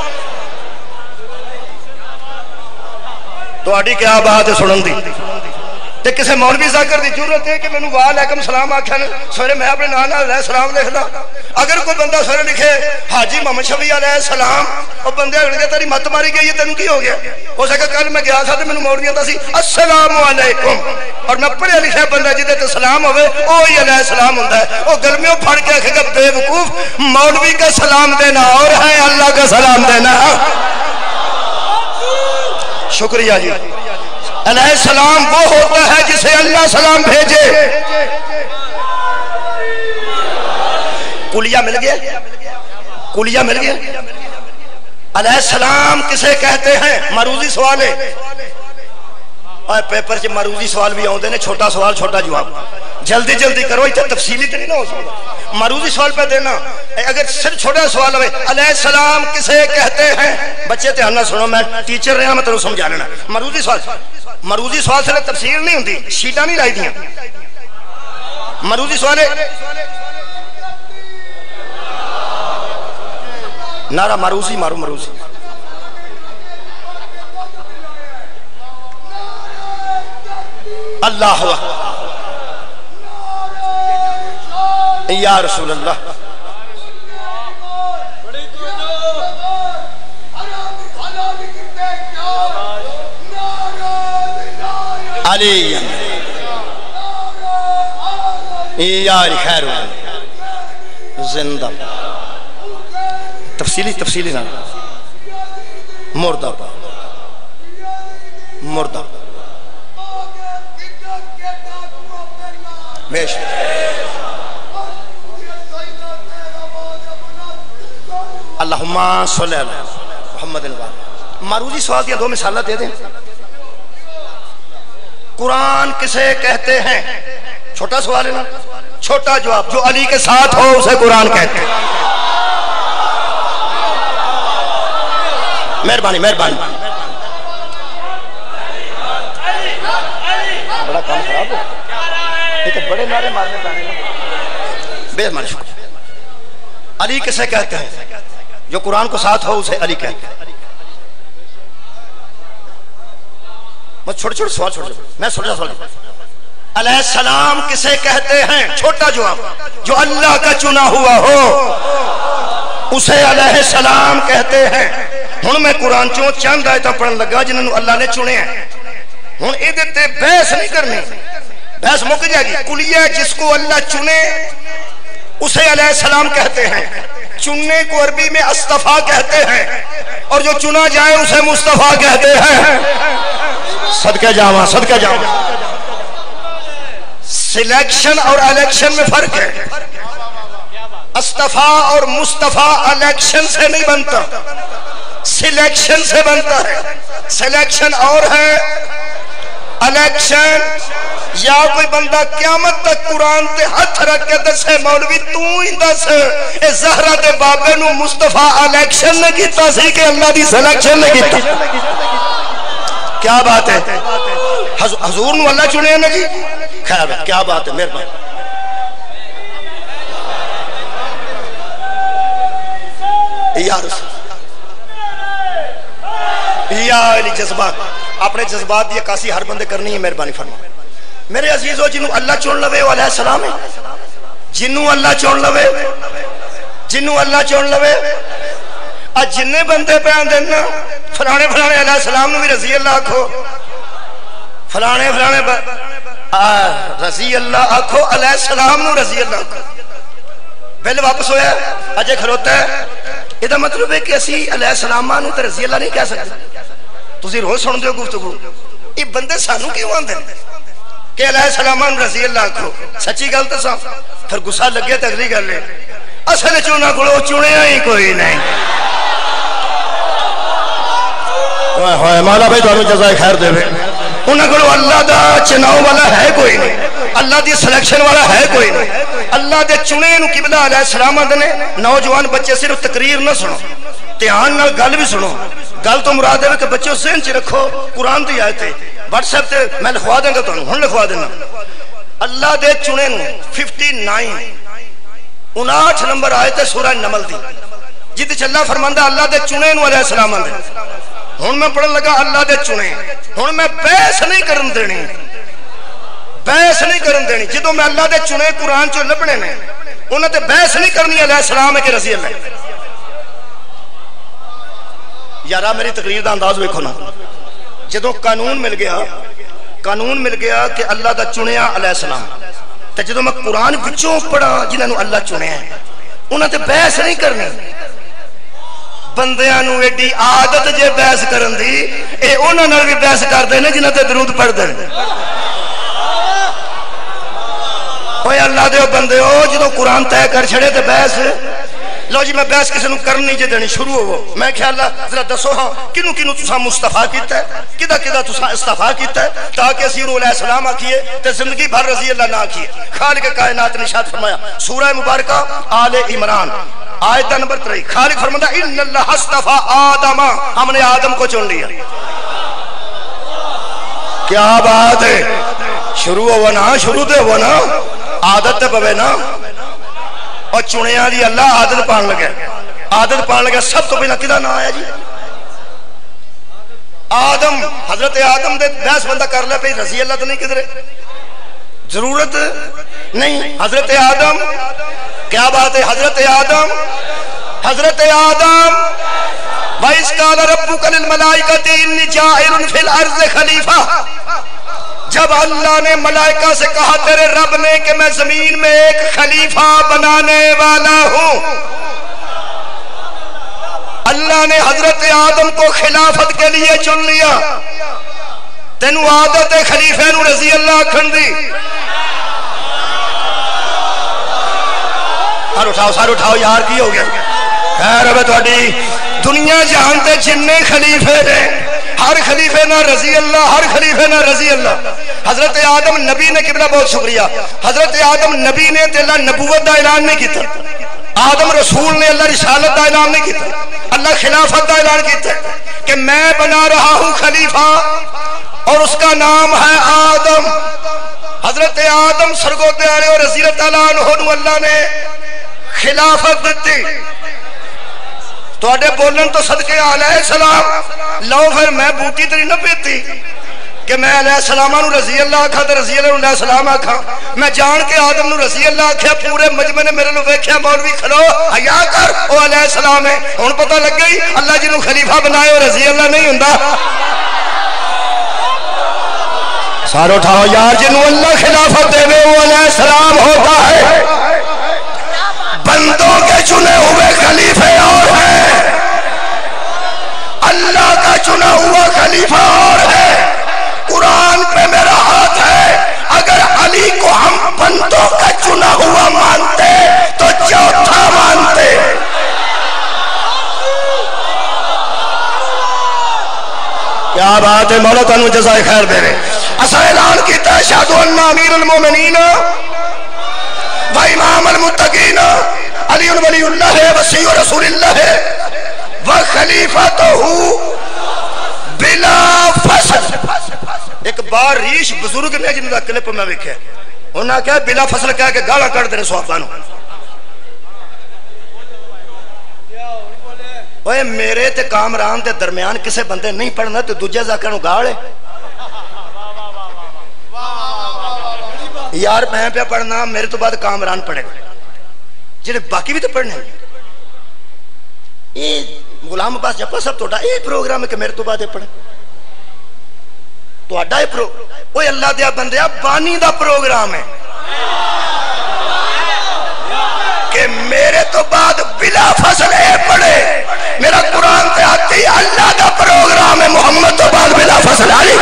Speaker 1: تو آڈی کیا بات ہے سنن دی؟ تے کسے مولوی ذاکر دی جرت ہے کہ میں نو وعلیکم سلام آکھا نے سویرے میں اپنے نام نال علیہ السلام لکھ دا۔ اگر کوئی بندہ سویرے لکھے حاجی محمد شفیع علیہ السلام، اور بندے اگلے تیری مت ماری گئی، یہ تینوں کی ہو گیا؟ ہو سکے کل میں گیا تھا تو میں نو مولوی آتا سی السلام علیکم، اور میں پڑھے لکھے بندہ جدے تے سلام ہوئے اوہی علیہ السلام ہوندہ ہے۔ وہ گرمیوں پھڑ کے آکھے گا بے وقوف، مولوی کا سلام دینا اور ہے اللہ کا سلام دینا۔ شکریہ جی۔ علیہ السلام وہ ہوتا ہے جسے اللہ سلام بھیجے۔ کلیہ مل گیا، کلیہ مل گیا۔ علیہ السلام کسے کہتے ہیں؟ مروزی سوال ہے، اور پیپر چ مروزی سوال بھی آؤں نے، چھوٹا سوال چھوٹا جواب، جلدی جلدی کرو، اتنا تفصیلی تو نہیں نہ ہو سکتا۔ مروزی سوال پہ دینا، اگر صرف چھوٹا سوال ہوئے علیہ السلام کسے کہتے ہیں؟ بچے تھے نہ سنو، میں ٹیچر رہا میں تمہیں سمجھا لینا۔ مروزی سوال، مروزی سوال سے تفسیر نہیں ہوندی، شیٹاں نہیں لائی دیاں۔ مروزی سوال ہے نعرہ مروزی مارو، مروزی اللہ یا رسول اللہ۔ علی یار خیر زندہ تفصیلی تفصیلی نہ مردہ پا مردہ بیش اللہم صلی اللہ محمد الوالد۔ مروزی سوال دیا دو مثالہ دے دیں۔ قرآن کسے کہتے ہیں؟ چھوٹا سوال ہے نا، چھوٹا جواب، جو علی کے ساتھ ہو اسے قرآن کہتے ہیں۔ مہربانی مہربانی، بڑا کام خراب ہے، یہ تو بڑے نعرے مارنے پانے ہیں۔ بے مانی شکر۔ علی کسے کہتے ہیں؟ جو قرآن کو ساتھ ہو اسے علی کہتے ہیں۔ میں چھوٹے چھوٹے سوال چھوٹے میں چھوٹا سوال۔ علیہ السلام کسے کہتے ہیں؟ چھوٹا جواب، جو اللہ کا چنا ہوا ہو اسے علیہ السلام کہتے ہیں۔ ہن میں قرآن چوں چند آیتاں پڑھن لگا جنہوں نے اللہ نے چنے ہیں۔ ہن اے تے بحث نہیں کرنی، بحث مک جائے گی۔ کلیہ جس کو اللہ چنے اسے علیہ السلام کہتے ہیں۔ چننے کو عربی میں اصطفیٰ کہتے ہیں، اور جو چنا جائے اسے مصطفیٰ کہتے ہیں۔ صدقہ جاواں صدقہ جاواں۔ سلیکشن اور الیکشن میں فرق ہے۔ اصطفیٰ اور مصطفیٰ الیکشن سے نہیں بنتا، سلیکشن سے بنتا ہے۔ سلیکشن اور ہے، الیکشن یا کوئی بندہ قیامت تک قرآن تے ہاتھ رکھ کے دسے مولوی تو ہی دس اے زہرہ دے بابے نو مصطفیٰ الیکشن نے کیتا سی کہ اللہ دی سلیکشن نے کیتا؟ کیا بات ہے؟ حضور نو اللہ چنے ہیں نا جی، خیر کیا بات ہے، مہربان۔ یا رسول یا علی جذبات، اپنے جذبات یہ کاسی ہر بندے کرنی ہے، مہربانی فرما۔ میرے عزیزو جنہوں اللہ چون لوے وہ علیہ السلام ہے، جنہوں اللہ چون لوے جنہوں اللہ چون لوے آج جننے بندے پہ آندے نا فلانے فلانے علیہ السلام نو بھی رضی اللہ آکھو فلانے فلانے رضی اللہ آکھو علیہ السلام نو رضی اللہ آکھو پہلے واپس ہویا اجے کھلوتا ہے یہ مطلب ہے کہ اسی علیہ السلام نو تے رضی اللہ نہیں کہہ سکتے تسی روز سن دیو گفتگو یہ بندے سانو کیوں آندے کہ علیہ السلام نو رضی اللہ آکھو سچی گل تے سا پھر غصہ لگے تے اگلی گل ہے اصل چونا کولو چنیا ہی کوئی نہیں ہوئے مولا بھائی تانوں جزائے خیر دے انہاں کولو اللہ دا چناؤ والا ہے کوئی نہیں اللہ دی سلیکشن والا ہے کوئی نہیں اللہ دے چنے نو قبلہ علیہ السلام آندے نے نوجوان بچے صرف تقریر نہ سنو دھیان نال گل بھی سنو گل تو مراد ہے کہ بچوں ذہن چ رکھو قرآن دی آیت ہے واٹس ایپ تے میں لکھوا دیں گا تانوں ہن لکھوا دینا اللہ دے چنے نو ففٹی نائن اناٹھ نمبر آیت ہے سورہ نمل دی جت چ اللہ فرماندا اللہ دے چنے نو علیہ السلام آندے ہن میں پڑھن لگا اللہ دے چنے ہن میں بحث نہیں کرن دینی بحث نہیں کرن دینی جدوں میں اللہ دے چنے قرآن چوں لبنے نے انہاں تے بحث نہیں کرنی علیہ السلام ہے کہ رضی اللہ یارا میری تقریر دا انداز ویکھو نا جدوں قانون مل گیا قانون مل گیا کہ اللہ دا چنیا علیہ السلام تے جدوں میں قرآن وچوں پڑھا جنہاں نو اللہ چنیا ہے انہاں تے بحث نہیں کرنی بندیاں نو ایڈی عادت جے بحث کرن دی اے انہاں نال بھی بحث کردے نے جنہاں تے درود پڑھدے نے اوے اللہ دے بندے ہو جدوں قرآن طے کر چھڑے تے بحث لو جی میں بحث کسی نو کرن نہیں جے دینی شروع ہو میں کہا اللہ ذرا دسو ہاں کنو کنو تساں مصطفیٰ کیتا ہے کدا کدا تساں استفا کیتا ہے تاکہ اسی نو علیہ السلام آکھیے تے زندگی بھر رضی اللہ نہ آکھیے خالق کائنات نے ارشاد فرمایا سورہ مبارکہ آل عمران آیت نمبر تیئیس خالق فرماتا ان اللہ اصطفى آدم ہم نے آدم کو چن لیا کیا بات ہے شروع ہوا نا شروع دے ہوا نا عادت تے پوے نا اور چنیا دی اللہ عادت پان لگے عادت پان لگے سب تو پہلا کدا نہ آیا جی آدم حضرت آدم دے بحث بندہ کر لے پہ رضی اللہ تو نہیں کدھرے ضرورت نہیں حضرت آدم کیا بات ہے حضرت آدم حضرت آدم وَإِذْ قَالَ رَبُّكَ لِلْمَلَائِكَةِ إِنِّي جَاعِلٌ فِي الْأَرْضِ خَلِيفَةً جب اللہ نے ملائکہ سے کہا تیرے رب نے کہ میں زمین میں ایک خلیفہ بنانے والا ہوں اللہ نے حضرت آدم کو خلافت کے لیے چن لیا تینو عادت خلیفہ نو رضی اللہ کھن دی سار اٹھاؤ سار اٹھاؤ یار کی ہو گیا خیر اب تھوڑی دنیا جہان تے جننے خلیفے نے ہر خلیفے نہ رضی اللہ ہر خلیفے نہ رضی اللہ حضرت آدم نبی نے قبلہ بہت شکریہ حضرت آدم نبی نے تے اللہ نبوت دا اعلان نہیں کیتا آدم رسول نے اللہ رسالت دا اعلان نہیں کیتا اللہ خلافت دا اعلان کیتا کہ میں بنا رہا ہوں خلیفہ اور اس کا نام ہے آدم حضرت آدم سرگودے آنے اور رضی اللہ عنہ اللہ نے خلافت دیتی تو اڈے بولن تو صدقے علیہ السلام لو پھر میں بوٹی تری نہ پیتی کہ میں علیہ السلام نو رضی اللہ آکھا تو رضی اللہ علیہ السلام آکھا میں جان کے آدم نو رضی اللہ آکھا پورے مجمع نے میرے نو ویکھیا مولوی کھلو حیا کر او علیہ السلام ہے ہن پتہ لگ گئی اللہ جی نو خلیفہ بنائے اور رضی اللہ نہیں ہوندا سارے اٹھاؤ یار جنوں اللہ خلافت دے وہ علیہ السلام ہوتا ہے بندوں کے چنے ہوئے خلیفے اور ہیں اللہ کا چنا ہوا خلیفہ اور ہے قرآن پہ میرا ہاتھ ہے اگر علی کو ہم بندوں کا چنا ہوا مانتے تو چوتھا مانتے کیا بات ہے مولا تانوں جزائے خیر دے رہے اسا اعلان کیتا ہے اشہد ان امیر المومنین و امام المتقین علی ولی اللہ ہے وسیع رسول اللہ ہے وخلیفتہ بلا فصل ایک بار ریش بزرگ نے جنہوں دا کلپ میں ویکھے انہوں نے کہا بلا فصل کہا کہ گالا کر دینے صحابانوں اوہ میرے تے کامران تے درمیان کسے بندے نہیں پڑھنا تو دوجہ زاکروں گاڑے یار میں پہ پڑھنا میرے تو بعد کامران پڑھے گا جنہیں باقی بھی تو پڑھنے یہ غلام عباس جپا صاحب تہاڈا یہ پروگرام ہے کہ میرے تو بعد پڑھے تہاڈا یہ پرو اوے اللہ دیا بندیا بانی دا پروگرام ہے کہ میرے تو بعد بلا فصل اے پڑھے میرا قرآن تے آتی اللہ دا پروگرام ہے محمد تو بعد بلا فصل علی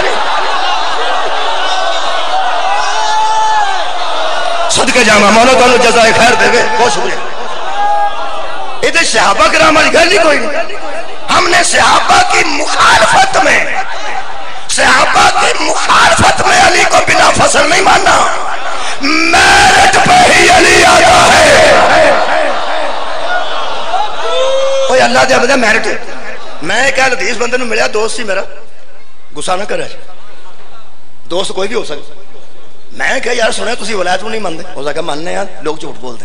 Speaker 1: صدقے جامع مولا تو انہوں جزائے خیر دے گئے بہت شکریہ ادھر صحابہ کرام والی گل نہیں کوئی نہیں ہم نے صحابہ کی مخالفت میں صحابہ کی مخالفت میں علی کو بلا فصل نہیں ماننا میرٹ پہ ہی علی آیا ہے اوہ اللہ دیا بدا میرٹ ہے میں ایک حدیث بندے نے ملیا دوست سی میرا گسا نہ کرے دوست کوئی بھی ہو سکتا میں کہا یار سنے تسی ولایت میں نہیں مانتے ہو سکا ماننے یار لوگ جھوٹ بول دیں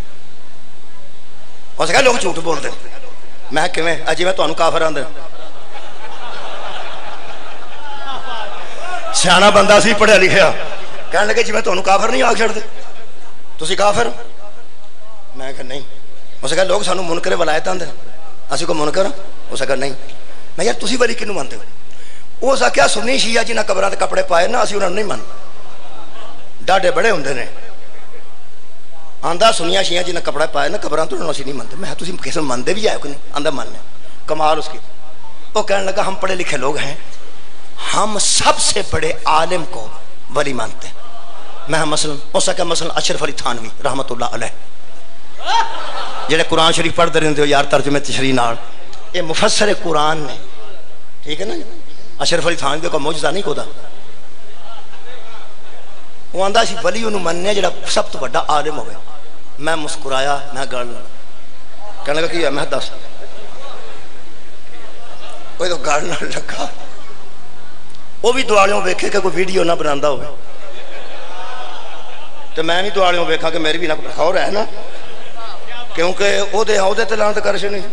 Speaker 1: ہو سکا لوگ جھوٹ بول دیں میں کیویں اجی میں تانوں کافر آندے سیاںا بندہ سی پڑھیا لکھیا کہنے لگے جی میں تانوں کافر نہیں آکھ چھڑ دے تسی کافر میں کہا نہیں ہو سکا لوگ سانوں منکر ولایت آندے اسی کو منکر ہو سکا نہیں میں یار تسی ولی کینوں مانتے ہو وہ سکیا سنی شیعہ جنہاں قبراں تے کپڑے پائے نا اسی انہاں نہیں مانتے ڈاڈے بڑے ہوندے نے آندہ سنیا شیعہ جنہاں کپڑے پائے نا قبراں تو انہاں اسی نہیں مانتے میں تسی کسے مانتے بھی آئے کہ نہیں آندہ ماننے کمال اس کی وہ کہنے لگا ہم پڑھے لکھے لوگ ہیں ہم سب سے بڑے عالم کو ولی مانتے ہیں میں مثلا ہو سکا مثلا اشرف علی تھانوی رحمت اللہ علیہ جڑے قرآن شریف پڑھ دے رہے ہو یار ترجمے تشریح نال یہ مفسر قرآن نے ٹھیک ہے نا اشرف علی تھانوی کا معجزہ نہیں کودا وہ آندا سی ولی انہوں مننے جڑا سب تو بڑا عالم ہوئے میں مسکرایا میں گل لگا کہنے لگا کہ میں دس کوئی تو گل نہ لگا وہ بھی دعالیوں ویکھے کہ کوئی ویڈیو نہ بناندا ہوئے تو میں بھی دعالیوں ویکھا کہ میری بھی نہ خور ہے نا کیونکہ او دے او دے تے لعنت کرش نہیں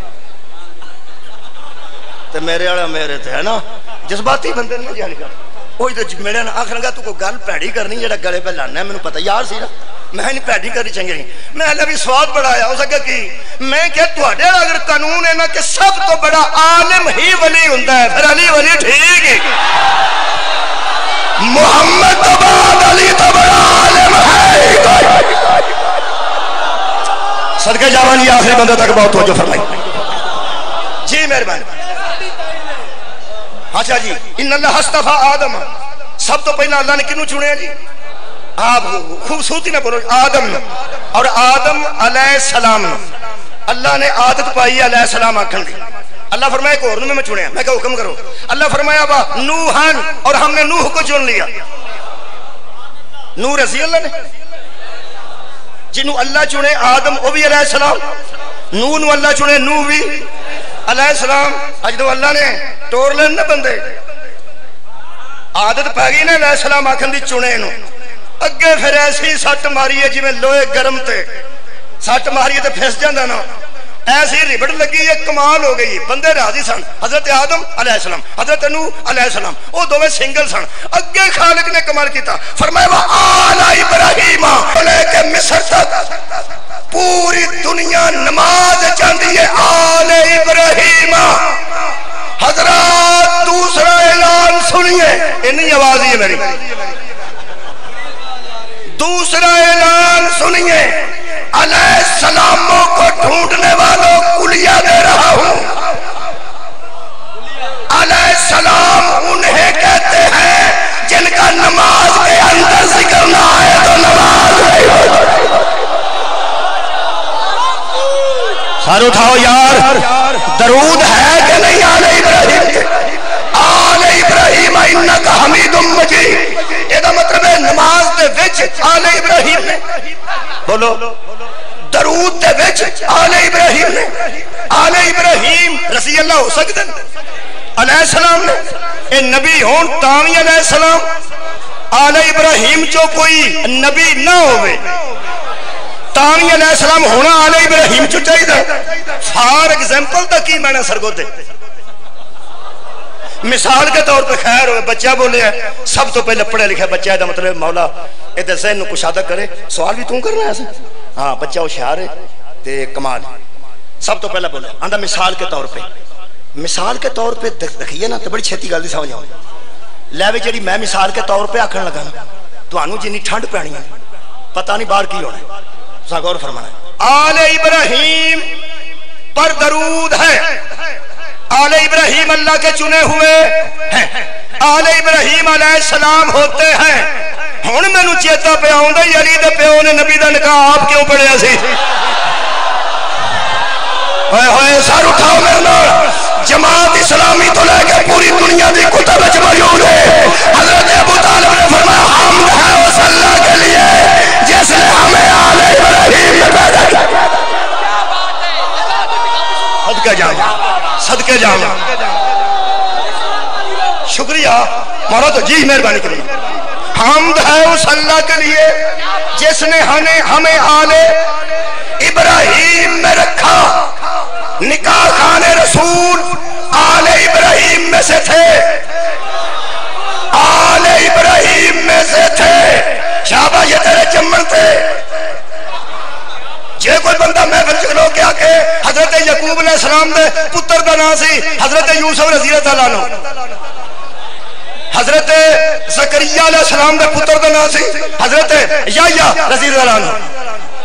Speaker 1: تے میرے والا میرے تے ہے نا جذباتی بندے نے جہل کر وہی تو میرے آخر لگا تو کوئی گل پیڑی کرنی جڑا گلے پہ لانا ہے میں نے پتہ یار سی نا میں نہیں پیڑی کرنی چنگی نہیں میں اللہ بھی سواد بڑھایا ہو سکا کہ میں کہ تواڈے اگر قانون ہے نا کہ سب تو بڑا عالم ہی ولی ہوندا ہے پھر علی ولی ٹھیک ہے محمد تو بعد علی تو بڑا عالم ہے صدقے جاوان یہ آخری بندے تک بہت توجہ فرمائی جی مہربانی اچھا جی ان اللہ اصطفیٰ آدم سب تو پہلا اللہ نے کنوں چنے جی آپ خوبصورتی نہ بولو آدم نے اور آدم علیہ السلام نے اللہ نے عادت پائی علیہ السلام آکھن دی اللہ فرمایا کہ اور میں میں چنے میں کہا حکم کرو اللہ فرمایا با نوحان اور ہم نے نوح کو چن لیا نوح رضی اللہ نے جنہوں اللہ چنے آدم وہ بھی علیہ السلام نوح نو اللہ چنے نوح بھی علیہ السلام اجدو اللہ نے ٹور لین نہ بندے عادت پہ گئی نا علیہ السلام آکھن دی چنے نو اگے پھر ایسی سٹ ماری ہے جی میں لوہے گرم تے سٹ ماری ہے تے پھس جاندہ نا ایسی ربڑ لگی ہے کمال ہو گئی بندے راضی سن حضرت آدم علیہ السلام حضرت نوح علیہ السلام وہ دو میں سنگل سن اگے خالق نے کمال کیتا فرمایا وہ آل ابراہیم لے کے مصر تک پوری دنیا نماز چاندی ہے آل ابراہیم حضرات دوسرا اعلان سنیے انہی آوازی ہے میری دوسرا اعلان سنیے علیہ السلاموں کو ڈھونڈنے والوں کلیہ دے رہا ہوں علیہ السلام انہیں کہتے ہیں جن کا نماز کے اندر ذکر نہ آئے تو نماز نہیں ہوتی سارے اٹھاؤ یار درود ہے کہ نہیں آل ابراہیم آل ابراہیم انکا حمید مجید یہ دا مطلب ہے نماز دے وچ آل ابراہیم نے بولو درود دے وچ آل ابراہیم نے آل ابراہیم رضی اللہ ہو سکتے علیہ السلام نے اے نبی ہون تاوی علیہ السلام آل ابراہیم جو کوئی نبی نہ ہوئے تاوی علیہ السلام ہونا آل ابراہیم جو چاہی دا فار ایگزامپل تک کی میں نے سرگو دے مثال کے طور پہ خیر ہوئے بچہ بولے ہیں سب تو پہلے پڑھے لکھے بچہ ہے دا مطلب مولا ادھر ذہن نو کشادہ کرے سوال بھی تم کر رہا ہے ایسا ہاں بچہ ہوشیار ہے تے کمال سب تو پہلا بولا آندہ مثال کے طور پہ مثال کے طور پہ دیکھئے نا تو بڑی چھتی گل دی سمجھ آؤں لے وے جڑی میں مثال کے طور پہ آکھن لگا نا تو آنو جنی ٹھنڈ پہنی ہے پتہ نہیں باہر کی ہونا ہے سا غور فرمانا ہے آل ابراہیم پر درود ہے آل ابراہیم اللہ کے چنے ہوئے ہیں آل ابراہیم علیہ السلام ہوتے ہیں ہن میں نو چیتا پہ آؤں دا علی دے پیو نے نبی دا نکاح آپ کیوں پڑھیا سی ہوئے ہوئے سار اٹھاؤ میرے نال جماعت اسلامی تو لے کے پوری دنیا دی کتب وچ موجود ہے حضرت ابو طالب نے فرمایا حمد ہے اس اللہ کے لیے جس نے ہمیں آل ابراہیم میں پیدا کیا صدقے جاؤں صدقے جاؤں شکریہ مولا تو جی مہربانی کریں حمد ہے اس اللہ کے لیے جس نے ہمیں ہمیں آل ابراہیم میں رکھا نکاح خان رسول آل ابراہیم میں سے تھے آل ابراہیم میں سے تھے شابہ یہ تیرے چمن تھے جے کوئی بندہ محفل چلو کیا کہ حضرت یعقوب علیہ السلام دے پتر دا نام سی حضرت یوسف رضی اللہ عنہ حضرت زکریا علیہ السلام دے پتر دا نام سی حضرت یحییٰ رضی اللہ عنہ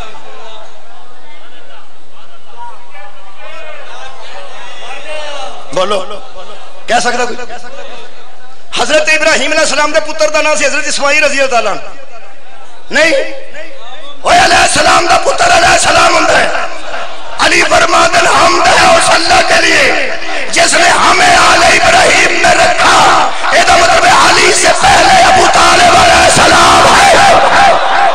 Speaker 1: بولو کہہ سکتا کوئی حضرت ابراہیم علیہ السلام دے پتر دا نام سی حضرت اسماعیل رضی اللہ عنہ نہیں اوہ علیہ السلام دا پتر علیہ السلام ہوندہ ہے علی فرمادن حمد ہے اس اللہ کے لیے جس نے ہمیں آل ابراہیم میں رکھا ایدہ مطلب علی سے پہلے ابو طالب علیہ السلام ہے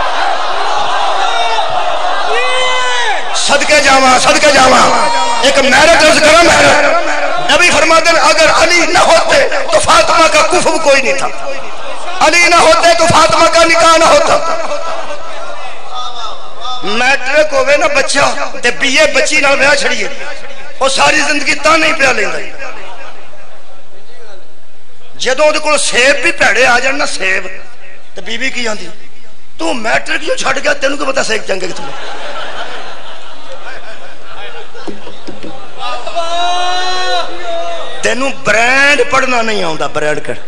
Speaker 1: صدقے جاواں صدقے جاواں ایک میرٹ رض کرم ہے نبی فرمادن اگر علی نہ ہوتے تو فاطمہ کا کفر کوئی نہیں تھا علی نہ ہوتے تو فاطمہ کا نکاح نہ ہوتا میٹرک ہوئے نا بچہ تے بیے بچی نہ بیاہ چھڑیے اور ساری زندگی تا نہیں پیا لیں گئی جدوں دے کو سیب بھی پیڑے آ جان نا سیب تے بی بی کی آندھی تو میٹرک کیوں چھڑ گیا تینوں کو پتا سیک جنگے کی تمہیں تینوں برینڈ پڑھنا نہیں آؤں دا برینڈ کر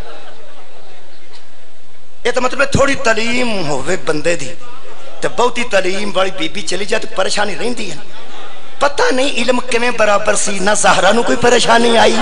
Speaker 1: یہ تو مطلب تھوڑی تعلیم ہوئے بندے دی تو بہتی تعلیم والی بی بی چلی جائے تو پریشانی رہندی ہے پتہ نہیں علم کمیں برابر سی نہ زہرا نو کوئی پریشانی آئی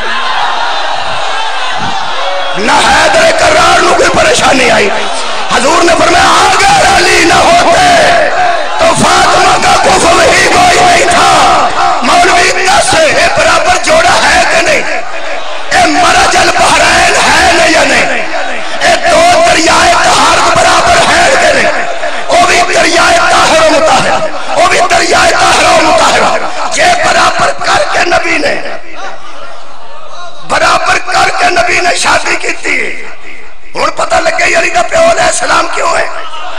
Speaker 1: نہ حیدر کرار نو کوئی پریشانی آئی حضور نے فرمایا اگر علی نہ ہوتے تو فاطمہ کا کفر ہی کوئی نہیں تھا مولوی دس اے برابر جوڑا ہے کہ نہیں اے مرج البحرین ہے نہیں یا نہیں اے دو دریائے طہارت برابر ہے کہ نہیں وہ بھی دریائے طاہر و مطہر وہ بھی دریائے طاہر و مطہر جے برابر کر کے نبی نے برابر کر کے نبی نے شادی کی تھی اور پتہ لگے یعنی دا پیو علیہ السلام کیوں ہے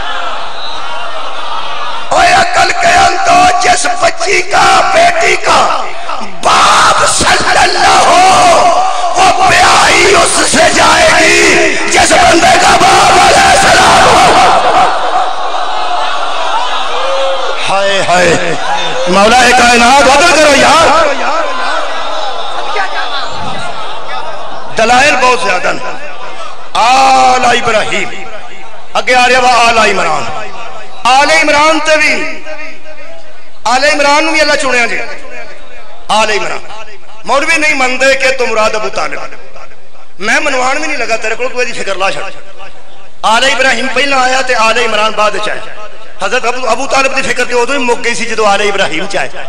Speaker 1: اوہ عقل کے اندو جس بچی کا بیٹی کا باپ صلی اللہ ہو وہ بیائی اس سے جائے گی جس بندے کا باپ علیہ السلام ہو ہائے ہائے مولا کائنات عدل کرو یار دلائل بہت زیادہ آل ابراہیم اگے آ رہا وہ آل عمران آل عمران تے بھی آل عمران بھی اللہ چنیا جی آل عمران مولوی نہیں مندے کہ تو مراد ابو طالب میں منوان بھی نہیں لگا تیرے کو تو ایدی فکر لا چھڑ آل ابراہیم پہلا آیا تے آل عمران بعد چاہے حضرت ابو طالب دی فکر تے ادو ہی مک گئی سی جدو آل ابراہیم چاہے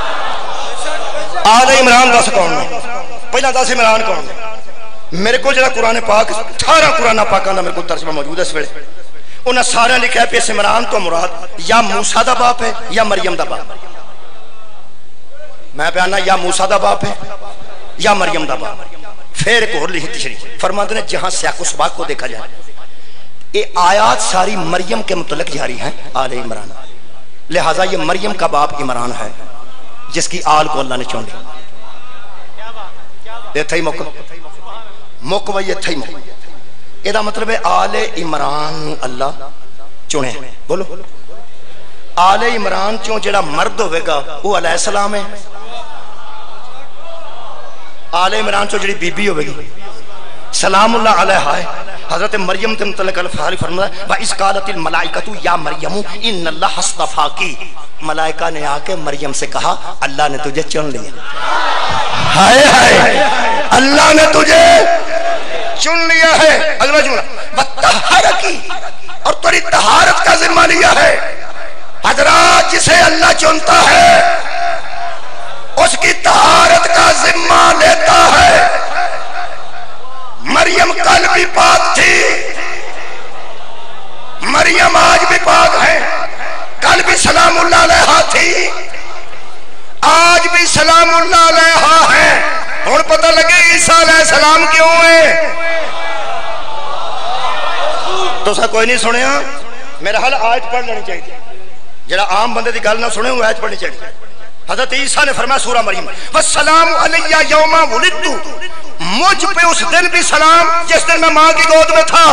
Speaker 1: آل عمران دس کون نے پہلا دس عمران کون نے میرے کو جڑا قرآن پاک اٹھارہ قرآن پاکاں دا میرے کو ترجمہ موجود ہے اس ویلے انہاں سارے لکھا ہے پیس عمران تو مراد یا موسیٰ دا باپ ہے یا مریم دا باپ میں پیانا یا موسیٰ دا باپ ہے یا مریم دا باپ پھر ایک اور لکھی تشریح فرماتے ہیں جہاں سیاق و سباق کو دیکھا جائے یہ آیات ساری مریم کے متعلق جاری ہیں آل عمران لہٰذا یہ مریم کا باپ عمران ہے جس کی آل کو اللہ نے چون لی یہ تھا ہی موقع موقع وہ یہ تھا ہی موقع یہ دا مطلب ہے آل عمران اللہ چنے بولو آل عمران چوں جڑا مرد ہوئے گا وہ علیہ السلام ہے، آل عمران چوں جڑی بی بی ہوئے گی سلام اللہ علیہ ہے۔ حضرت مریم کے متعلق الفاظ فرمایا وَإِذْ قَالَتِ الْمَلَائِكَةُ يَا مَرْيَمُ إِنَّ اللَّهَ اصْطَفَاكِ، ملائکہ نے آ کے مریم سے کہا اللہ نے تجھے چن لیا، ہائے ہائے اللہ نے تجھے چن لیا ہے۔ اگلا جملہ وَطَّهَّرَكِ، اور تیری طہارت کا ذمہ لیا ہے۔ حضرات جسے اللہ چنتا ہے اس کی طہارت کا ذمہ لیتا ہے۔ مریم کل بھی پاک تھی، مریم آج بھی پاک ہے، کل بھی سلام اللہ علیہ تھی، آج بھی سلام اللہ علیہ ہے۔ اور پتہ لگے عیسیٰ علیہ السلام کیوں ہے؟ تو سا کوئی نہیں سنیا، میرا حال آیت پڑھ لینی چاہیے، جڑا عام بندے دی گل نہ سنے وہ آیت پڑھنی چاہیے۔ حضرت عیسیٰ نے فرمایا سورہ مریم وَالسَّلَامُ عَلَيَّ يَوْمَ وُلِدتُّ، مجھ پہ اس دن بھی سلام جس دن میں ماں کی گود میں تھا۔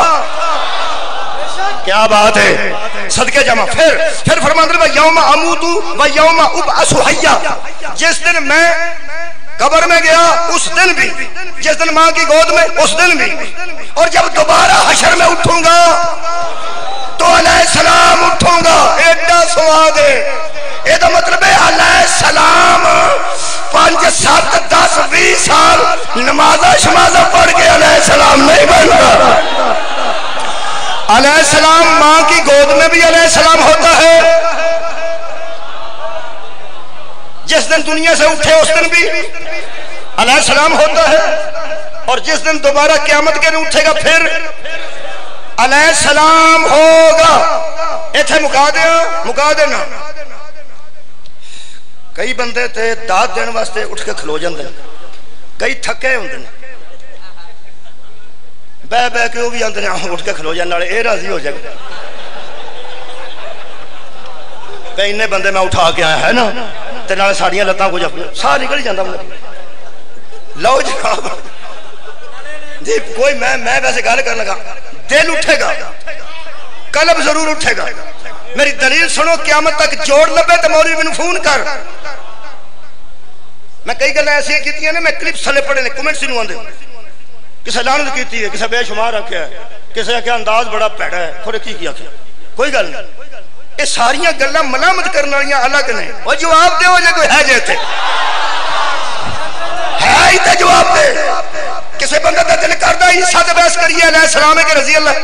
Speaker 1: کیا بات ہے، صدقے جمع۔ پھر پھر فرماتے ہیں یوم اموت و یوم ابعث حیا، جس دن میں قبر میں گیا اس دن بھی، جس دن ماں کی گود میں اس دن بھی، اور جب دوبارہ حشر میں اٹھوں گا تو علیہ السلام اٹھوں گا۔ ایڈا سواد ہے، یہ تو مطلب ہے علیہ السلام پانچ سات دس بیس سال نمازہ شمازہ پڑھ کے علیہ السلام نہیں بنتا۔ علیہ السلام ماں کی گود میں بھی علیہ السلام ہوتا ہے، جس دن دنیا سے اٹھے اس دن بھی علیہ السلام ہوتا ہے، اور جس دن دوبارہ قیامت کے دن اٹھے گا پھر علیہ السلام ہوگا۔ ایتھے مکا دیا مکا دینا۔ کئی بندے تے داد دین واسطے اٹھ کے کھلو جاندے، کئی تھکے ہوندے نے، بہ بہ کے وہ بھی آندے نے اٹھ کے کھلو جانے والے اے راضی ہو جائے گا۔ کئی نے بندے میں اٹھا کے آیا ہے نا تے نالے ساڑیاں لتاں کو جب سا نکل جاندہ بندہ۔ لو جناب جی کوئی میں میں ویسے گال کر لگا، دل اٹھے گا، قلب ضرور اٹھے گا۔ میری دلیل سنو، قیامت تک جوڑ لبے تو مولوی میں فون کر۔ میں کئی گلیں ایسی کیتی ہیں نا، میں کلپ سلے پڑے نے کمنٹ سے نواندے، کسے لعنت کیتی ہے، کسے بے شمار رکھا ہے، کسے کہ انداز بڑا پیڑا ہے، کھوڑے کی کیا کیا کوئی گل نہیں۔ یہ ساریاں گلاں ملامت کرنے والیاں الگ نہیں۔ وہ جواب دے ہو جائے کوئی ہے جیتے ہے ہی تے جواب دے۔ کسے بندہ دا دل کردہ عیسیٰ تے بحث کریے علیہ السلام کے رضی اللہ،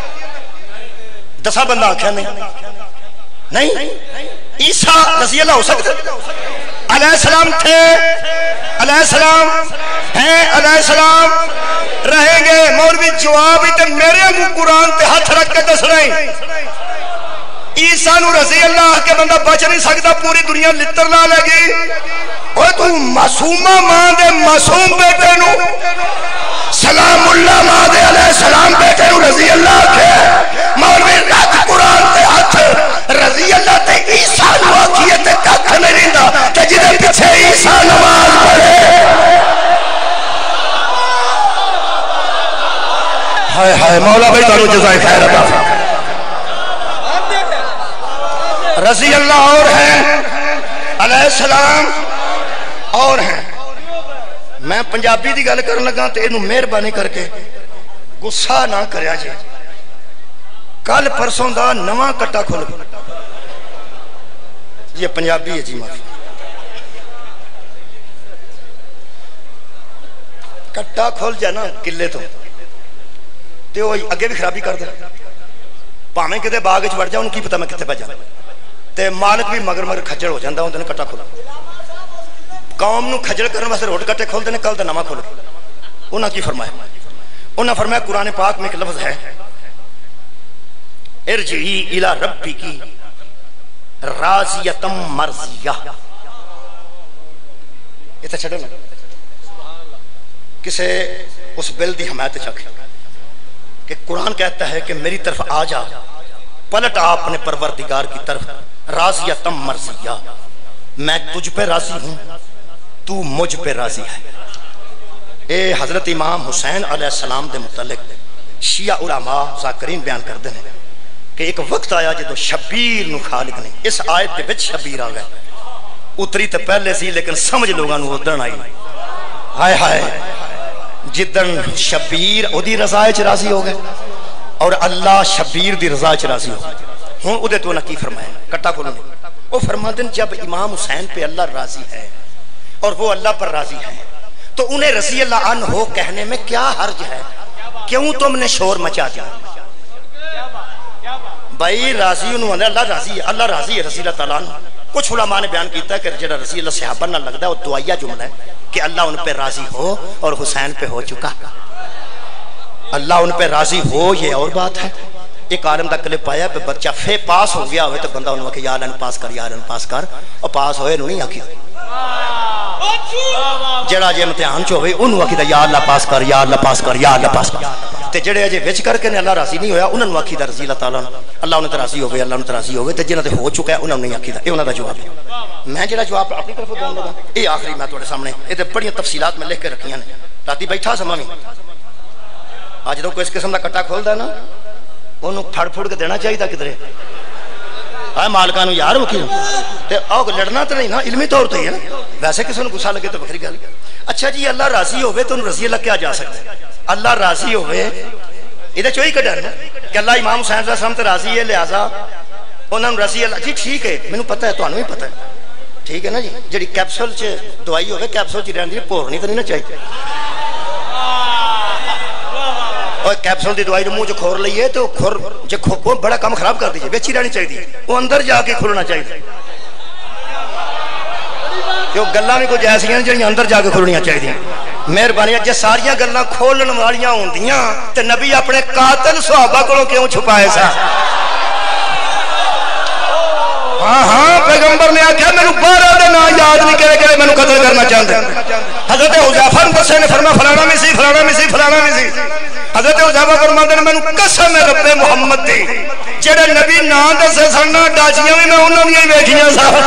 Speaker 1: دسا بندہ آکھیا نہیں نہیں عیسیٰ رضی اللہ ہو سکتا، علیہ السلام تھے، علیہ السلام ہیں، علیہ السلام رہیں گے۔ مولوی جواب ہی تے میرے منہ قرآن تے ہاتھ رکھ کے دس رہے عیسیٰ نو رضی اللہ کے بندہ بچ نہیں سکتا، پوری دنیا لتر لا لے گی۔ اوہ تو معصومہ ماں دے معصوم بیٹے نو سلام اللہ ماں دے علیہ السلام بیٹے نو رضی اللہ کے مولوی رکھ قرآن تے ہاتھ رضی اللہ تے عیسیٰ نو آکھیے تے ککھ نہیں رہندا کہ جدے پیچھے عیسیٰ نماز پڑھے۔ ہائے ہائے مولا بھائی تانوں جزائے خیر عطا فرمائے۔ رضی اللہ اور ہیں، علیہ السلام اور ہیں۔ میں پنجابی دی گل کرن لگا تے اینو مہربانی کر کے غصہ نہ کریا جی۔ کل پرسوں دا نواں کٹا کھول یہ پنجابی ہے جی، معافی کٹا کھول جائے نا قلعے تو تے وہ اگے بھی خرابی کر دے، پاویں کتے باغ وچ وڑ جا، انہوں کی پتہ میں کتے پہ جا، تے مالک بھی مگر مگر کھجڑ ہو جاندہ ہوں، کٹا کھول قوم نو کھجڑ کرنے واسطے روڈ کٹے کھول دینے، کل تے نواں کھول۔ انہاں کی فرمایا؟ انہاں فرمایا قرآن پاک میں ایک لفظ ہے ارجعی الی ربی کی راضیتم مرضیہ۔ یہ تو چھڑو نا کسے اس بل دی حمایت چاکے کہ قرآن کہتا ہے کہ میری طرف آ جا، پلٹ آ اپنے پروردگار کی طرف، راضیتم مرضیہ، میں تجھ پہ راضی ہوں، تو مجھ پہ راضی ہے۔ اے حضرت امام حسین علیہ السلام دے متعلق شیعہ علماء ذاکرین بیان کر دیں کہ کہ ایک وقت آیا جدو شبیر نو خالق نے اس آیت کے وچ شبیر آ گئے اتری تو پہلے سی لیکن سمجھ لوگاں نو ادن آئی ہائے ہائے جدن شبیر او دی رضا وچ راضی ہو گئے اور اللہ شبیر دی رضا وچ راضی ہو گئے ہن او دے تو نہ کی فرمایا کٹا کھولو وہ فرماتے ہیں جب امام حسین پہ اللہ راضی ہے اور وہ اللہ پر راضی ہے تو انہیں رضی اللہ عنہ ہو کہنے میں کیا حرج ہے کیوں تم نے شور مچا دیا بھائی راضی انہوں نے اللہ راضی ہے اللہ راضی ہے رضی اللہ تعالیٰ عنہ کچھ علماء نے بیان کیتا ہے کہ جڑا رضی اللہ صحابہ نہ لگتا ہے وہ دعائیہ جملہ ہے کہ اللہ ان پہ راضی ہو اور حسین پہ ہو چکا اللہ ان پہ راضی ہو یہ اور بات ہے ایک عالم دا کلپ آیا پہ بچہ فے پاس ہو گیا ہوئے تو بندہ انہوں نے کہا یا اللہ پاس کر یا اللہ پاس کر اور پاس ہوئے انہوں نہیں آکھی جڑا جے امتحان چو ہوئے انہوں نے کہا یا اللہ پاس کر یا اللہ پاس کر یا اللہ پاس کر تے جڑے اجے وچ کر کے نے اللہ راضی نہیں ہویا انہوں نے آکھی دا رضی اللہ تعالیٰ اللہ انہیں راضی ہوئے اللہ انہیں راضی ہوئے تے جنہ تے ہو چکا ہے انہوں نے آکھی دا یہ انہوں دا جواب ہے میں جڑا جواب اپنی طرف دوں گا یہ آخری میں تھوڑے سامنے یہ تے بڑی تفصیلات میں لکھ کے رکھیاں نے راتی بیٹھا سما میں آج تو کوئی اس قسم دا کٹا کھولدا نا انہوں پھڑ پھڑ کے دینا چاہیے کدھرے آئے مالکانو یار وکیل تے آؤ لڑنا تو نہیں نا علمی طور تو ہی ہے نا ویسے کسی نے غصہ لگے تو بکری گل اچھا جی اللہ راضی ہوئے تو رضی اللہ کیا جا سکتا ہے اللہ راضی ہوئے یہ چوئی کڈا نا کہ اللہ امام حسین صلی اللہ علیہ وسلم تے راضی ہے لہذا انہوں نے رضی اللہ جی ٹھیک ہے مینوں پتہ ہے تانوں بھی پتہ ہے ٹھیک ہے نا جی جڑی کیپسول چ دوائی ہوئے کیپسول چ رہندی پورنی تو نہیں نا چاہیے اور کیپسول دی دوائی منہ جو کھور لئیے تو کھور جو کھور بڑا کام خراب کر دیجئے بیچی رہنی چاہیے وہ اندر جا کے کھلنا چاہیے کیوں گلاں بھی کچھ ایسی ہیں جڑی اندر جا کے کھلنیاں چاہیے مہربانی جے ساریاں گلاں کھولن والیاں ہوندیاں تے نبی اپنے قاتل صحابہ کولوں کیوں چھپائے سا ہاں ہاں پیغمبر نے آکھیا مینوں بارہ دے نام یاد نہیں کرے کہ مینوں قتل کرنا چاہندے حضرت حذیفہ نے دسے نے فرمایا فلانا بھی سی فلانا بھی سی فلانا بھی سی حضرت حذیفہ فرماتے ہیں مینوں قسم ہے رب محمد دی جڑے نبی نام دسے سن ڈاچیاں بھی میں انہاں دیاں ہی ویکھیاں سن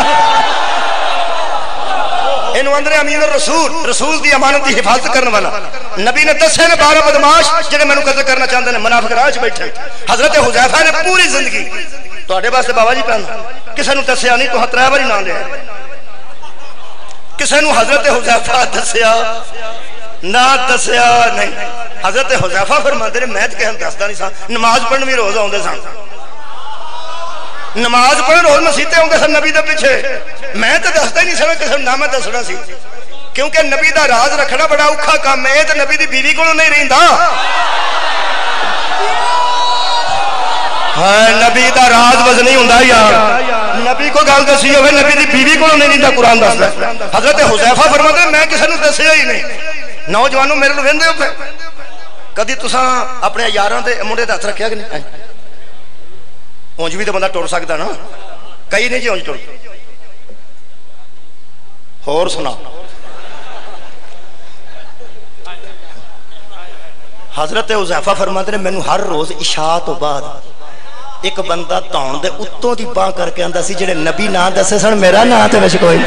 Speaker 1: انہوں اندر امین الرسول رسول دی امانت دی حفاظت کرنے والا نبی نے دسے نے بارہ بدماش جڑے مینوں قتل کرنا چاہندے نے منافق راہ وچ بیٹھے حضرت حذیفہ نے پوری زندگی تواڈے واسطے بابا جی پہن کسے نوں دسیا نہیں تو ترے واری نام لیا کسے نوں حضرت حذیفہ دسیا نہ دسیا نہیں حضرت حذیفہ فرماتے ہیں میں تے کہن دسدا نہیں سا نماز پڑھن بھی روز آوندے سن نماز پڑھن روز مسیتے ہوندے سن نبی دے پیچھے میں تے دسدا ہی نہیں سا کسے نوں میں دسنا سی کیونکہ نبی دا راز رکھنا بڑا اوکھا کام ہے تے نبی دی بیوی کولوں نہیں رہندا ہاں نبی دا راز وزنی ہوندا یار نبی کو گل دسی ہوے نبی دی بیوی کولوں نہیں رہندا قرآن دسدا حضرت حذیفہ فرماتے ہیں میں کسے نوں دسیا ہی نہیں نوجوانوں میرے نوں ویندے ہو پے کدی تساں اپنے یاراں دے منڈے تے ہاتھ رکھیا کہ نہیں اونج بھی تو بندہ ٹر سکتا نا کئی نہیں جی اونج ٹر ہور سنا حضرت حذیفہ فرماتے ہیں مینوں ہر روز عشاء تو بعد ایک بندہ تاؤن دے اتوں دی باں کر کے آندا سی جڑے نبی نام دسے سن میرا نام تے وچ کوئی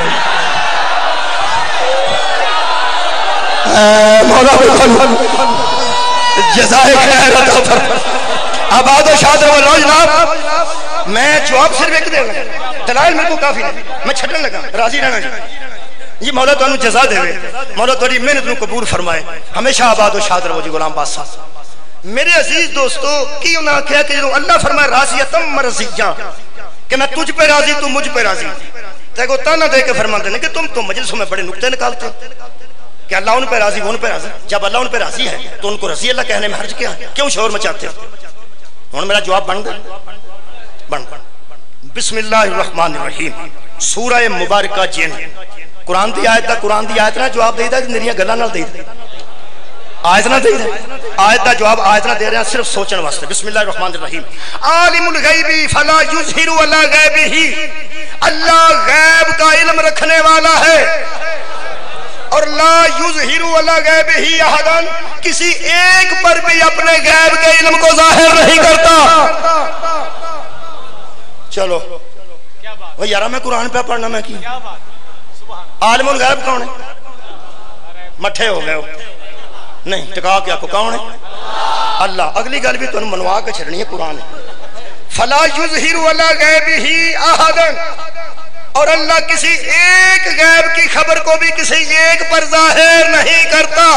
Speaker 1: مولا جزائے خیر عطا فرما آباد و شاد و لو جناب میں جواب صرف ایک دے لگا دلائل میرے کو کافی نہیں میں چھٹن لگا راضی رہنا جی جی مولا تو انہوں جزا دے مولا تو انہوں محنت نو قبول فرمائے ہمیشہ آباد و شاد رہو جی غلام بادشاہ میرے عزیز دوستو کی انہوں نے کہا کہ جنہوں اللہ فرمائے راضیتم مرضیہ کہ میں تجھ پہ راضی تو مجھ پہ راضی تے کو تانا دے کے فرماتے ہیں کہ تم تو مجلسوں میں بڑے نکتے نکالتے کہ اللہ ان پہ راضی وہ ان پہ راضی جب اللہ ان پہ راضی ہے تو ان کو رضی اللہ کہنے میں حرج کیا ہے کیوں شور مچاتے ہو انہوں میرا جواب بن گیا بن بسم اللہ الرحمن الرحیم سورہ مبارکہ جن قرآن دی آیت دا قرآن دی آیت نہ جواب دے دا کہ میری گلاں نال دے دا آیت نہ دے دا آیت دا جواب آیت نہ دے رہے ہیں صرف سوچن واسطے بسم اللہ الرحمن الرحیم عالم الغیب فلا یظہر علی غیبہ اللہ غیب کا علم رکھنے والا ہے اور لا یظہر علی غیبہ احدا کسی ایک پر بھی اپنے غیب کے علم کو ظاہر نہیں کرتا چلو وہ یارہ میں قرآن پہ پڑھنا میں کی عالم الغیب کون ہے مٹھے ہو گئے ہو نہیں ٹکا کے آپ کو کون ہے اللہ اگلی گل بھی تو منوا کے چھڑنی ہے قرآن ہے فلا یظہر علی غیبہ احدا، اور اللہ کسی ایک غیب کی خبر کو بھی کسی ایک پر ظاہر نہیں کرتا.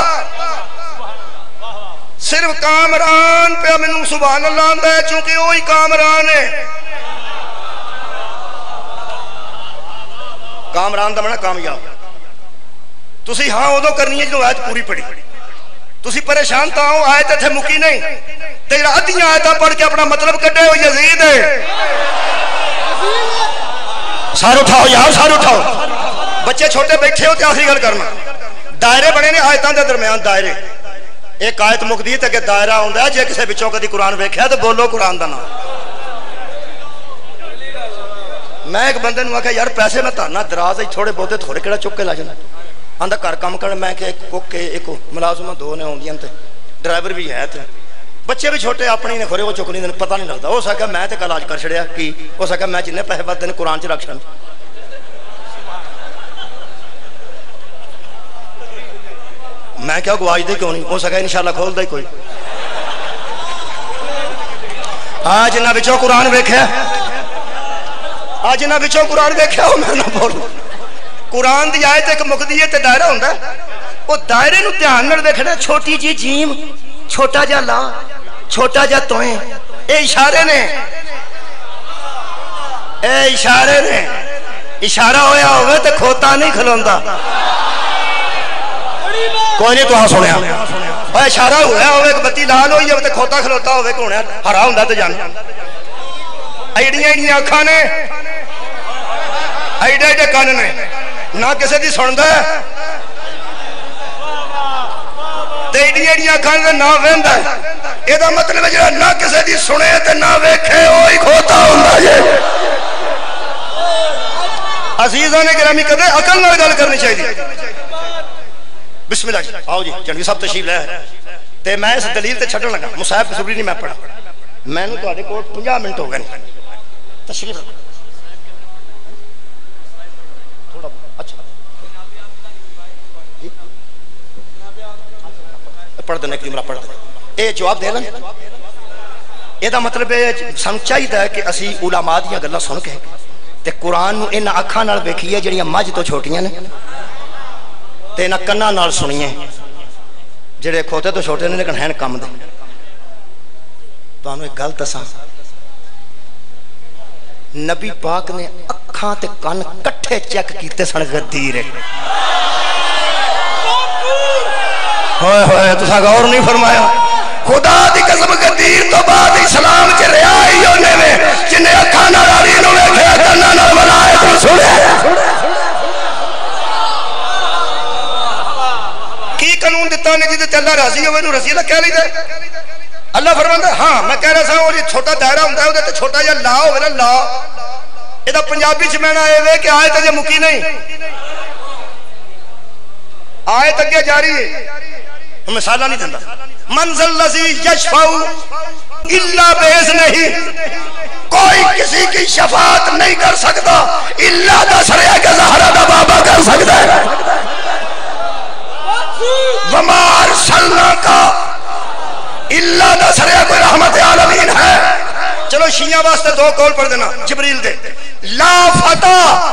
Speaker 1: صرف کامران پہ مینوں سبحان اللہ آندا ہے چونکہ وہی کامران ہے. کامران دا معنی کامیاب. تسی ہاں ادو کرنی ہے جو آیت پوری پڑھی. تسی پریشان تا ہو آیت اتھے مکی نہیں تے جڑا ادھیاں آیتاں پڑھ کے اپنا مطلب کڈے وہ یزید ہے. سار اٹھاؤ یار سار اٹھاؤ. بچے چھوٹے بیٹھے ہو تے آخری گل کرنا. دائرے بنے نے آیتاں دے درمیان دائرے. ایک آیت مکدی تے کہ دائرہ ہوندا ہے جے کسے وچوں کدی قرآن ویکھیا تے بولو قرآن دا نام. میں ایک بندے نوں آکھیا یار پیسے میں تانا دراز تھوڑے بہتے تھوڑے کیڑا چک کے لا جانا. آندا گھر کام کرن میں کہ ایک کوک ایک ملازمہ دو نے ہوندیاں تے ڈرائیور بھی ہے تے بچے بھی چھوٹے اپنی نے کھورے وہ چکنی دن پتہ نہیں لگتا. ہو سکا میں تے کل آج کر چھڑیا کی ہو سکا میں جننے پیسے ود دن قرآن چ رکھ چھڑ. میں کیا گواج دے کیوں نہیں ہو سکا انشاءاللہ کھول دے کوئی. آج نہ بچوں قرآن ویکھیا آج نہ بچوں قرآن ویکھیا ہو میں نہ بولوں. قرآن دی آیت ایک مقدی ہے تے دائرہ ہوندا ہے. وہ دائرے نو دھیان نال ویکھنا. چھوٹی جی جیم چھوٹا جا لا چھوٹا جا توئیں اے اشارے نے اے اشارے نے. اشارہ ہویا ہوئے تے کھوتا نہیں کھلوندا. کوئی نہیں تو ہاں سنیا اے اشارہ ہوا ہوئے ایک بتی لال ہوئی ہے تے کھوتا کھلوتا ہوئے کون ہے ہرا ہوندا تے جان. ایڈیاں ایڈیاں اکھاں نے ایڈے ایڈے کان نے نہ کسے دی سندا ہے تے ایڈیاں ایڈیاں اکھاں نے نہ ویندا ہے. اے دا مطلب ہے جڑا نہ کسے دی سنے تے نہ ویکھے اوہی کھوتا ہوندا جے. عزیزاں نے گرامی کدے عقل نال گل کرنی چاہیے. بسم اللہ جی آؤ جی چنڈی صاحب تشریف لے تے میں اس دلیل تے چھڈن لگا. مصاحب سبری نہیں میں پڑھا. میں نے تواڈے کول پنجاہ منٹ ہو گئے تشریف تھوڑا اچھا پڑھ دینا ایک جملہ پڑھ دینا. اے جواب دے لیں. یہ دا مطلب ہے سن چاہیے کہ اسی علماء دیاں گلاں سن کے تے قرآن نو انہاں اکھاں نال ویکھیے جڑیاں مجھ تو چھوٹیاں نے تے نہ کنا نال سنیے جڑے کھوتے تو چھوٹے نے لیکن ہیں کم دے. تانوں ایک گل دساں نبی پاک نے اکھاں تے کن کٹھے چیک کیتے سن غدیر. ہوئے ہوئے تساں غور نہیں فرمایا. خدا دی قسم غدیر تو بعد اسلام چ رہیا ہی اونے میں جنے اکھاں نال علی نو ویکھیا کنا نال ولایت سنیا. قانون دیتا نے جیدے اللہ راضی ہوئے نو رضی اللہ کہہ لی دے. اللہ فرماندا ہے ہاں میں کہہ رہا سا وہ چھوٹا دائرہ ہوندا ہے او تے چھوٹا جا لا ہوے نا لا. اے دا پنجابی چ میں نہ اے وے کہ آیت اجے مکی نہیں. آیت اگے جاری ہے. مثال نہیں دیندا. منزل الذی یشفع الا باذنہ. کوئی کسی کی شفاعت نہیں کر سکتا الا دسریا کہ زہرا دا بابا کر سکتا ہے. وما ارسلناک الا دسریا کوئی رحمت عالمین ہے. چلو شیعہ واسطے دو قول پڑھ دینا جبریل دے. لا فتح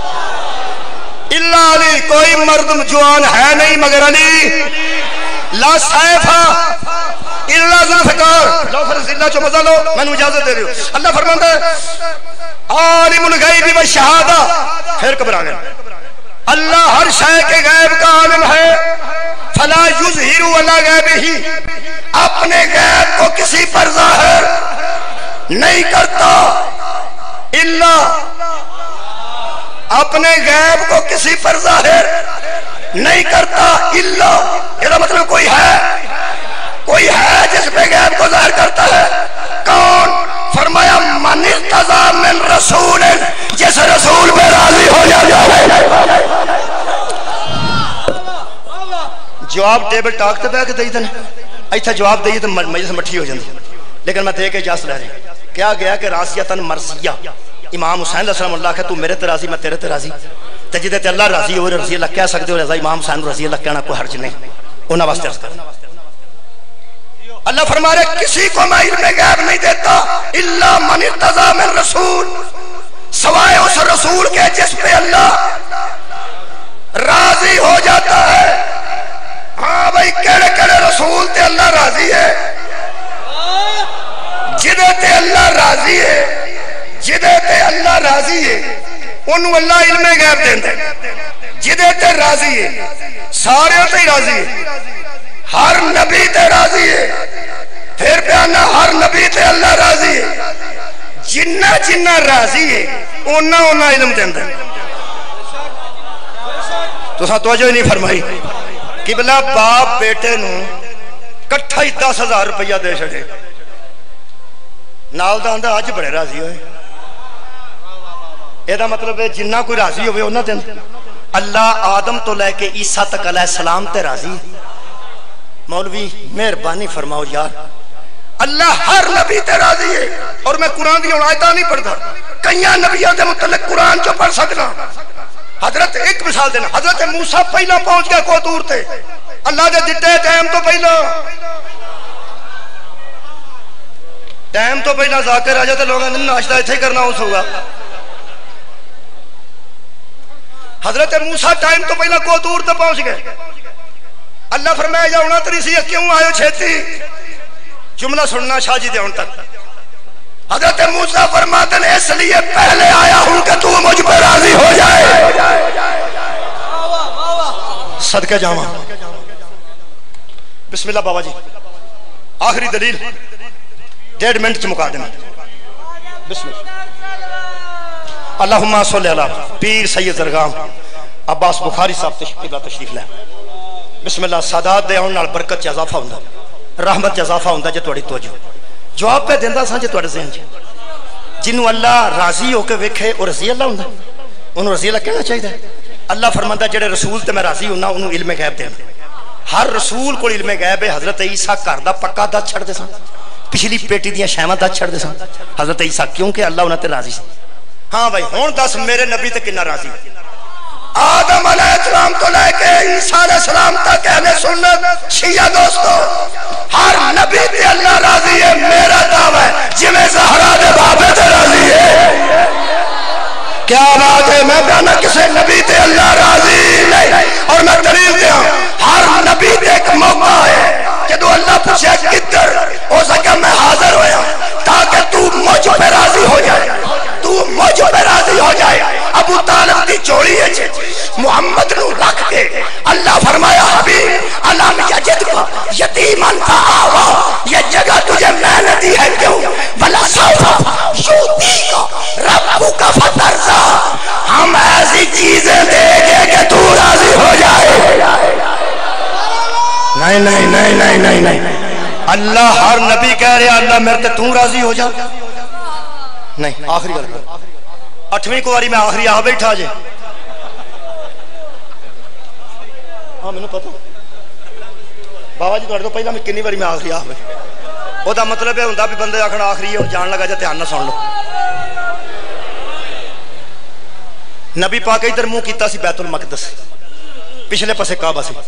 Speaker 1: الا علی. کوئی مرد جوان ہے نہیں مگر علی. لا سیف الا ذوالفقار. لو فرض اللہ چو مزہ لو میں نے اجازت دے رہی ہوں. اللہ فرماندا ہے عالم الغیب والشہادہ. پھر گھبرا گئے. اللہ ہر شے کے غیب کا عالم ہے. فلا یظہر علی غیبہ. اپنے غیب کو کسی پر ظاہر نہیں کرتا الا. اپنے غیب کو کسی پر ظاہر نہیں کرتا الا. یہ مطلب کوئی ہے کوئی ہے جس پہ غیب کو ظاہر کرتا ہے. کون؟ فرمایا من ارتضی من رسول. جس رسول پہ راضی ہو جائے. جواب ٹیبل ٹاک تے بیٹھ کے دئی دن ایتھے جواب دئیے تو مجلس مٹھی ہو جاندی. لیکن میں دے کے اجازت لے رہا. کیا گیا کہ راسیتن مرثیہ. امام حسین علیہ السلام اللہ کہ تو میرے تے راضی میں تیرے تے راضی. تے جدے تے اللہ راضی ہوئے رضی اللہ کہہ سکتے ہو. رضا امام حسین رضی اللہ کہنا کوئی حرج نہیں. انہاں واسطے عرض کر اللہ فرما رہے کسی کو میں علم غیب نہیں دیتا الا من ارتضی من رسول، سوائے اس رسول کے جس پہ اللہ راضی ہو جاتا ہے۔ ہاں بھائی کہڑے کہڑے رسول تے اللہ راضی ہے؟ جدے تے اللہ راضی ہے، جدے تے اللہ راضی ہے انہوں اللہ علم غیب دیندے، جدے تے راضی ہے سارے تے راضی ہے، ہر نبی تے راضی ہے، پھر بیانا ہر نبی تے اللہ راضی ہے، جنہ جنہ راضی ہے انہ انہ علم دیندے۔ تو ساتھ توجہ ہی نہیں فرمائی، قبلہ باپ بیٹے نو کٹھا ہی دس ہزار روپیہ دے چھڑے، نال دا آندا اج بڑے راضی ہوئے، یہ دا مطلب ہے جنہ کوئی راضی ہوئے انہ دن۔ اللہ آدم تو لے کے عیسیٰ تک علیہ السلام تے راضی۔ مولوی مہربانی فرماؤ یار، اللہ ہر نبی تے راضی ہے، اور میں قرآن دی آیتاں نہیں پڑھتا، کئیاں نبیوں دے متعلق قرآن جو پڑھ سکنا۔ حضرت ایک مثال دینا، حضرت موسیٰ پہلا پہنچ گیا کو دور تے، اللہ دے دٹے ٹائم تو پہلا ٹائم تو پہلا ذاکر آ جاتے لوگوں نے ناشتہ ایتھے کرنا اس ہوگا۔ حضرت موسیٰ ٹائم تو پہلا کو دور تے پہنچ گئے، اللہ فرمایا جاؤنا تری سی کیوں آئے چھیتی؟ جملہ سننا شاہ جی دیون تک۔ حضرت موسیٰ فرماتے ہیں اس لیے پہلے آیا ہوں کہ تو مجھ پر راضی ہو جائے۔ صدقہ جاواں، بسم اللہ بابا جی، آخری دلیل ڈیڑھ منٹ چ مکا دینا۔ بسم اللہ، اللہم صلی اللہ پیر سید زرگام عباس بخاری صاحب تشریف تشریف لے۔ بسم اللہ، سادات دے آن نال برکت چ اضافہ ہوندا، رحمت چ اضافہ ہوندا جے تہاڈی توجہ جواب پہ دیندا ساں جے تہاڈے ذہن چ جنوں اللہ راضی ہو کے ویکھے او رضی اللہ ہوندا، انہوں رضی اللہ کہنا چاہیے۔ اللہ فرماندا جڑے رسول تے میں راضی ہونا انہوں علم غیب دینا۔ ہر رسول کو علم غیب ہے۔ حضرت عیسیٰ گھر دا پکا دس چھڑ دے سن، پچھلی پیٹی دیاں شیواں دس چھڑ دے سن حضرت عیسیٰ، کیونکہ اللہ انہاں تے راضی سی۔ ہاں بھائی ہن دس میرے نبی تے کنا راضی؟ آدم علیہ السلام تو لے کے عیسیٰ علیہ السلام تک اہل سنت شیعہ دوستو ہر نبی تے اللہ راضی ہے۔ میرا دعویٰ ہے جویں زہرا دے بابے تے راضی ہے۔ کیا بات ہے؟ میں کہنا کسی نبی تے اللہ راضی نہیں، اور میں دلیل دیا ہر نبی تے ایک موقع ہے جدو اللہ پوچھے کدھر ہو سکا میں حاضر ہویا تاکہ تو مجھ پہ راضی ہو جائے، تو مجھ پہ راضی ہو جائے۔ ابو طالب دی چوڑی ہے چھے محمد نو رکھ کے اللہ فرمایا حبیب علام یجد کا یتیمن فآوا، یہ جگہ تجھے میں نے دی ہے کیوں؟ بلا صوفا یوتی کا ربو کا فترزا، ہم ایسی چیزیں دے گے کہ تو راضی ہو جائے۔ نہیں نہیں نہیں نہیں نہیں نہیں، اللہ ہر نبی کہہ رہے اللہ میرے تے تو راضی ہو جا۔ نہیں آخری گل کر، اٹھویں کواری میں آخری آ بیٹھا جے۔ ہاں میں نے پتا بابا جی تو پہلا میں کنی باری میں آخری آ بیٹھا، وہ دا مطلب ہے ہوندا بھی بندے آکھنا آخری ہے جان لگا جا دھیان نہ سن لو۔ نبی پاک ادھر منہ کیتا سی بیت المقدس، پچھلے پاسے کعبہ سی،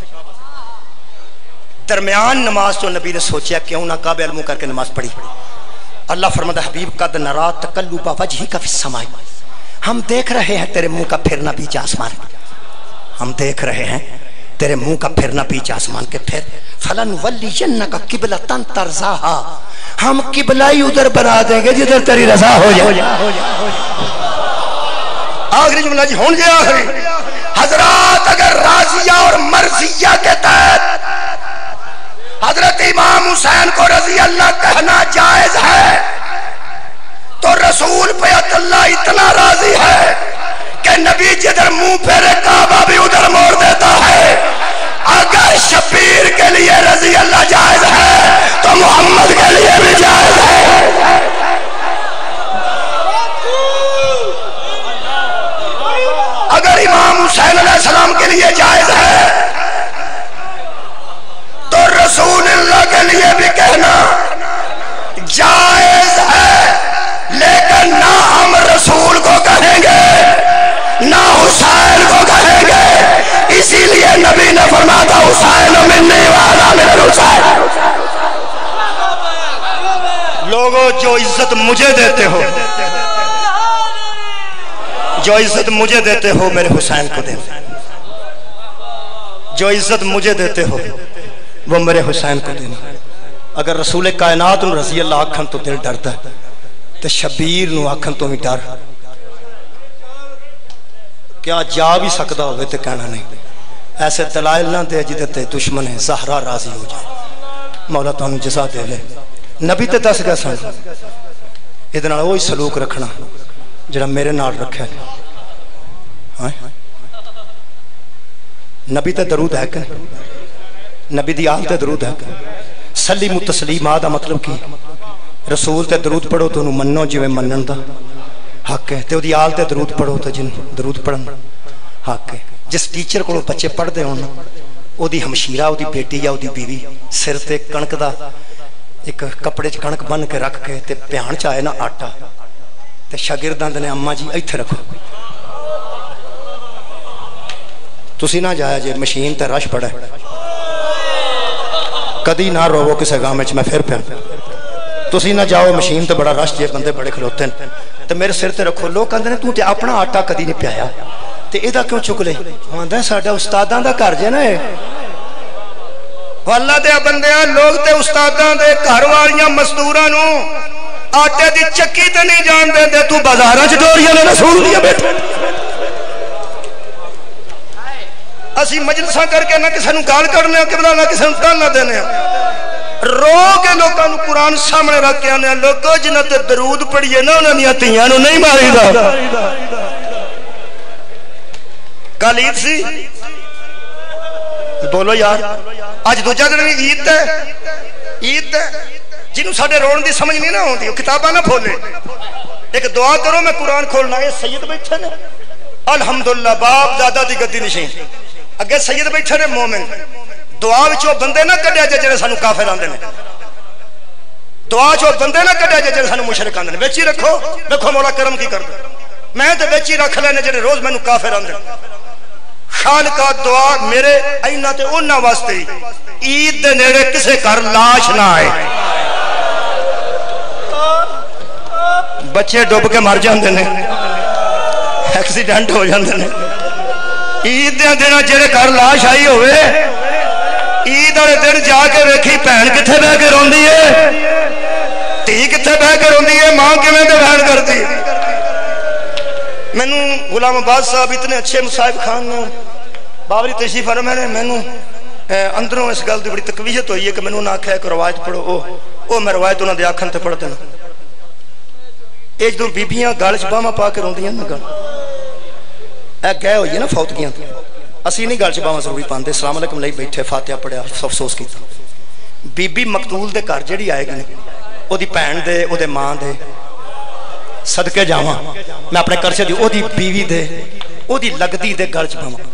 Speaker 1: درمیان نماز تو نبی نے سوچیا کیوں نہ کعبہ منہ کر کے نماز پڑھی۔ اللہ فرماتا حبیب قد نرا تقلب وجہک فی السماء، ہم دیکھ رہے ہیں تیرے منہ کا پھرنا بیچ آسمان، ہم دیکھ رہے ہیں تیرے منہ کا پھرنا بیچ آسمان کے پھر فلنولیجنک قبلۃ ترضاھا، ہم قبلہ ہی ادھر بنا دیں گے جدھر تیری رضا ہو جائے۔ آخری جملہ جی ہون جے آخری حضرات، اگر راضیہ اور مرضیہ کے تحت حضرت امام حسین کو رضی اللہ کہنا جائز ہے تو رسول پہ اللہ اتنا راضی ہے کہ نبی جدھر منہ پھیرے کعبہ بھی ادھر موڑ دیتا ہے۔ اگر شبیر کے لیے رضی اللہ جائز ہے تو محمد کے لیے بھی جائز ہے۔ اگر امام حسین علیہ السلام کے لیے جائز ہے تو رسول اللہ کے لیے بھی کہنا جائز ہے، لیکن نہ ہم رسول کو کہیں گے نہ حسین کو کہیں گے، اسی لیے نبی نے فرمایا تھا حسین منی وانا من الحسین۔ جو عزت مجھے دیتے ہو جو عزت مجھے دیتے ہو میرے حسین کو دینا، جو عزت مجھے دیتے ہو وہ میرے حسین کو دینا۔ اگر رسول کائنات رضی اللہ آکھن تو دل ڈرتا ہے تو شبیر نو آکھن تو بھی ڈر کیا جا بھی سکتا ہوئے تو کہنا نہیں۔ ایسے دلائل نہ دے جدتے دشمن ہے زہرا راضی ہو جائے۔ مولا تانوں جزا دے لے۔ نبی تے دس گیا سن یہ وہی سلوک رکھنا جڑا میرے نال رکھا ہے۔ نبی تے درود ہے کہ نبی دی آل تے درود ہے کہ سلیم تسلیما دا مطلب کی رسول تے درود پڑھو تو انہوں منو جویں منن دا حق ہے، تے دی آل تے درود پڑھو تو جن درود پڑھن حق ہے۔ جس ٹیچر کو بچے پڑھ دے ہونا او دی ہمشیرہ او دی بیٹی یا او دی بیوی سر تے کنک دا ایک کپڑے چ کنک بن کے رکھ کے تے پیان چاہے نا آٹا تے شاگرداں نے اماں جی ایتھے رکھو تسی نہ جایا جے مشین تے رش پڑے کدی نہ روو کسے گام وچ میں پھر پیا تسی نہ جاؤ مشین تے بڑا رش جے بندے بڑے کھلوتے ہیں تے میرے سر تے رکھو لوگ کہندے نے تو تے اپنا آٹا کدی نہیں پیایا تے ایدا کیوں چک لے ہوندا ساڈا استاداں دا گھر جے نا اے اللہ دے بندیاں لوگ تے استاداں دے گھر والیاں مزدوراں نو آٹے دی چکی تے نہیں جان دے دے تو بازاراں چ ڈوریاں نے رسول دی بیٹھے اسی مجلساں کر کے نہ کسے نو گال کرنے کہ بلا نہ کسے نو تان نہ دینے رو کے لوکاں نو قرآن سامنے رکھ کے آنے لوگوں جنہاں تے درود پڑھیے نا انہاں دیاں تیاں نو نہیں ماری دا کل عید سی بولو یار آج دوجہ دن بھی عید ہے عید ہے جنہوں ساڑھے رون دی سمجھ نہیں نہ ہوندی کتابہ نہ پھولے ایک دعا کرو میں قرآن کھولنا ہے سید بیٹھے نے الحمدللہ باپ دادا دی گدی نشین اگے سید بیٹھے نے مومن دعا وچوں بندے نہ کڈیا جے جڑے سانو کافر آندے نے دعا چوں بندے نہ کڈیا جے جڑے سانو مشرک آندے نے وچ ہی رکھو دیکھو مولا کرم کی کردا میں تے وچ ہی رکھ لینے جڑے روز مینوں کافر آندے خالقہ دعا میرے اینا تے انہاں واسطے عید دے نیڑے کسے گھر لاش نہ آئے بچے ڈوب کے مر جاندے نے ایکسیڈنٹ ہو جاندے نے عید دے دن جڑے گھر لاش آئی ہوئے عید والے دن جا کے ویکھی بہن کتھے بہ کے روندی ہے دھی کتھے بہ کے روندی ہے ماں کیویں تے بہن کرتی مینوں غلام عباس صاحب اتنے اچھے مصاحب خان نے بابری تشریف فرمائے نے مینوں اندروں اس گل دی بڑی تقویت ہوئی ہے کہ مینوں نہ آکھیا کہ روایت پڑھو او او میں روایت انہاں دے آکھن تے پڑھ دینا اے جدوں بیبییاں گل چ باواں پا کے روندیاں نا گل اے گئے ہوئی ہے نا فوتگیاں اسی نہیں گل چ باواں ضروری پاندے السلام علیکم لئی بیٹھے فاتحہ پڑھیا افسوس کیتا بی بی مقتول دے گھر جڑی آئے گی او دی بہن دے او دے ماں دے صدقے جاواں میں اپنے کرچے دی او دی بیوی دے او دی لگدی دے گھر چ باواں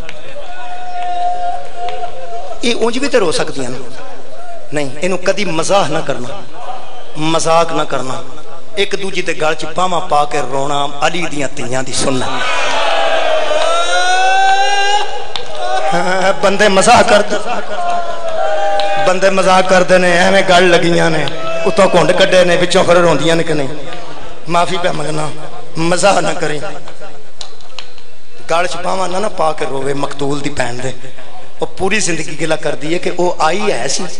Speaker 1: یہ اونج بھی تے رو سکتی ہیں نہیں اینو کدی مزاح نہ کرنا مذاق نہ کرنا ایک دوجی تے گل چ باواں پا کے رونا علی دیاں تیاں دی سننا بندے مزاح کرتے بندے مزاح کرتے نے ایویں گل لگیاں نے اتوں کھنڈ کڈے نے وچوں پھر روندیاں نے کہ نہیں معافی پہ منگنا مزاح نہ کریں گل چ باواں نہ نہ پا کے روے مقتول دی بہن دے وہ پوری زندگی گلا کر دی ہے کہ وہ آئی ہے سی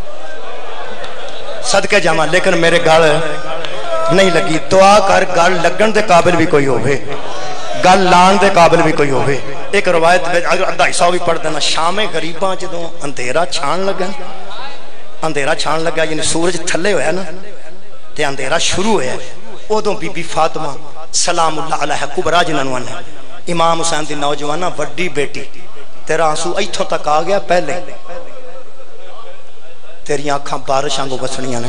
Speaker 1: صدقے جاواں لیکن میرے گل نہیں لگی دعا کر گل لگن دے قابل بھی کوئی ہوئے گل لان دے قابل بھی کوئی ہوئے ایک روایت ڈھائی سو بھی پڑھ دینا شام غریباں جدوں اندھیرا چھان لگا اندھیرا چھان لگا یعنی سورج تھلے ہویا نا تے اندھیرا شروع ہویا ادوں بی بی فاطمہ سلام اللہ علیہ کبرا جنہاں نوں آنے امام حسین دی نوجوانہ وڈی بیٹی تیرا آنسو ایتھوں تک آ گیا پہلے تیری آنکھاں بارش آنگو بسنیاں نے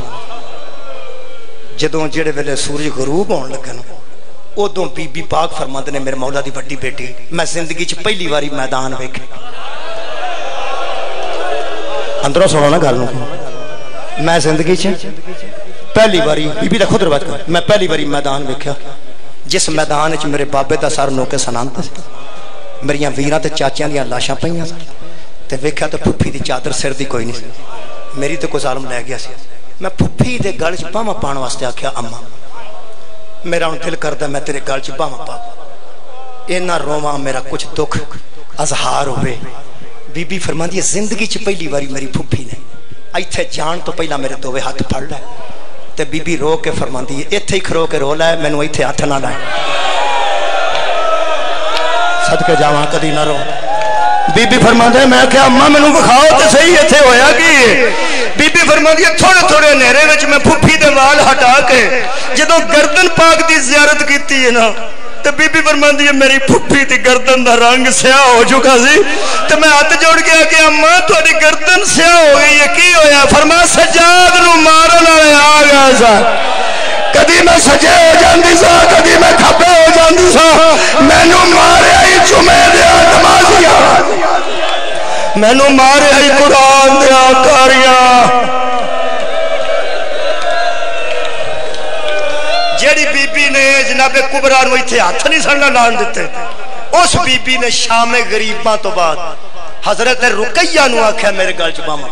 Speaker 1: جدوں جڑے ویلے سورج غروب ہون لگن ادوں بی بی پاک فرماندے نے میرے مولا دی وڈی بیٹی میں زندگی چ پہلی واری میدان ویکھے اندروں سنو نا گل نوں میں زندگی چ پہلی واری بی بی دا خود روایت کر میں پہلی واری میدان ویکھیا جس میدان وچ میرے بابے دا سر نوکے سناندا سی میریاں ویراں تے چاچیاں دیاں لاشاں پئیاں سن تے ویکھیا تے پھپھی دی چادر سر دی کوئی نہیں سی میری تے کوئی ظالم لے گیا سی मैं फुफी दे गल च बांह पाने वास्ते आख्या अम्मा मेरा हुण दिल करदा मैं तेरे गल च बांह पा इन्ना रोवां मेरा कुछ दुख अजहार होवे। बीबी फरमांदी है जिंदगी च पहली बारी मेरी फुफी ने इत्थे जान तो पहला मेरे दोवे हाथ फड़ लै ते बीबी रो के फरमांदी है इत्थे ही खरो के रो लै मैनू इत्थे हाथ ना लाए सदके जावां कदी ना रो। बीबी फरमांदे मैं क्या अम्मा मैनू विखाओ ते सही इत्थे होया की। बीबी फरमांदी है थोड़े थोड़े हनेरे विच मैं फुफी दे वाल हटा के जदों गर्दन पाक दी ज़ियारत कीती है ना तो बीबी फरमांदी है मेरी फुफी दी गर्दन दा रंग स्याह हो चुका सी ते मैं हाथ जोड़ के आके अम्मा तुहाडी गर्दन स्याह हो गई है की होया। फरमा सज्जाद नू मारन वाले आ गया सा कदी मैं सजे हो जांदी सा कदी मैं खब्बे हो जांदी सा मैनू मारिया ही जुमे दिया नमाजिया मैनू मारिया ही कुरान दिया कारियां। जेड़ी बीबी ने जनाबे कुबरा नू इत्थे हाथ नहीं सड़ना लान दिते उस बीबी ने शामे गरीबां तो बाद हजरत रुकैया नू आख्या मेरे गल च बांह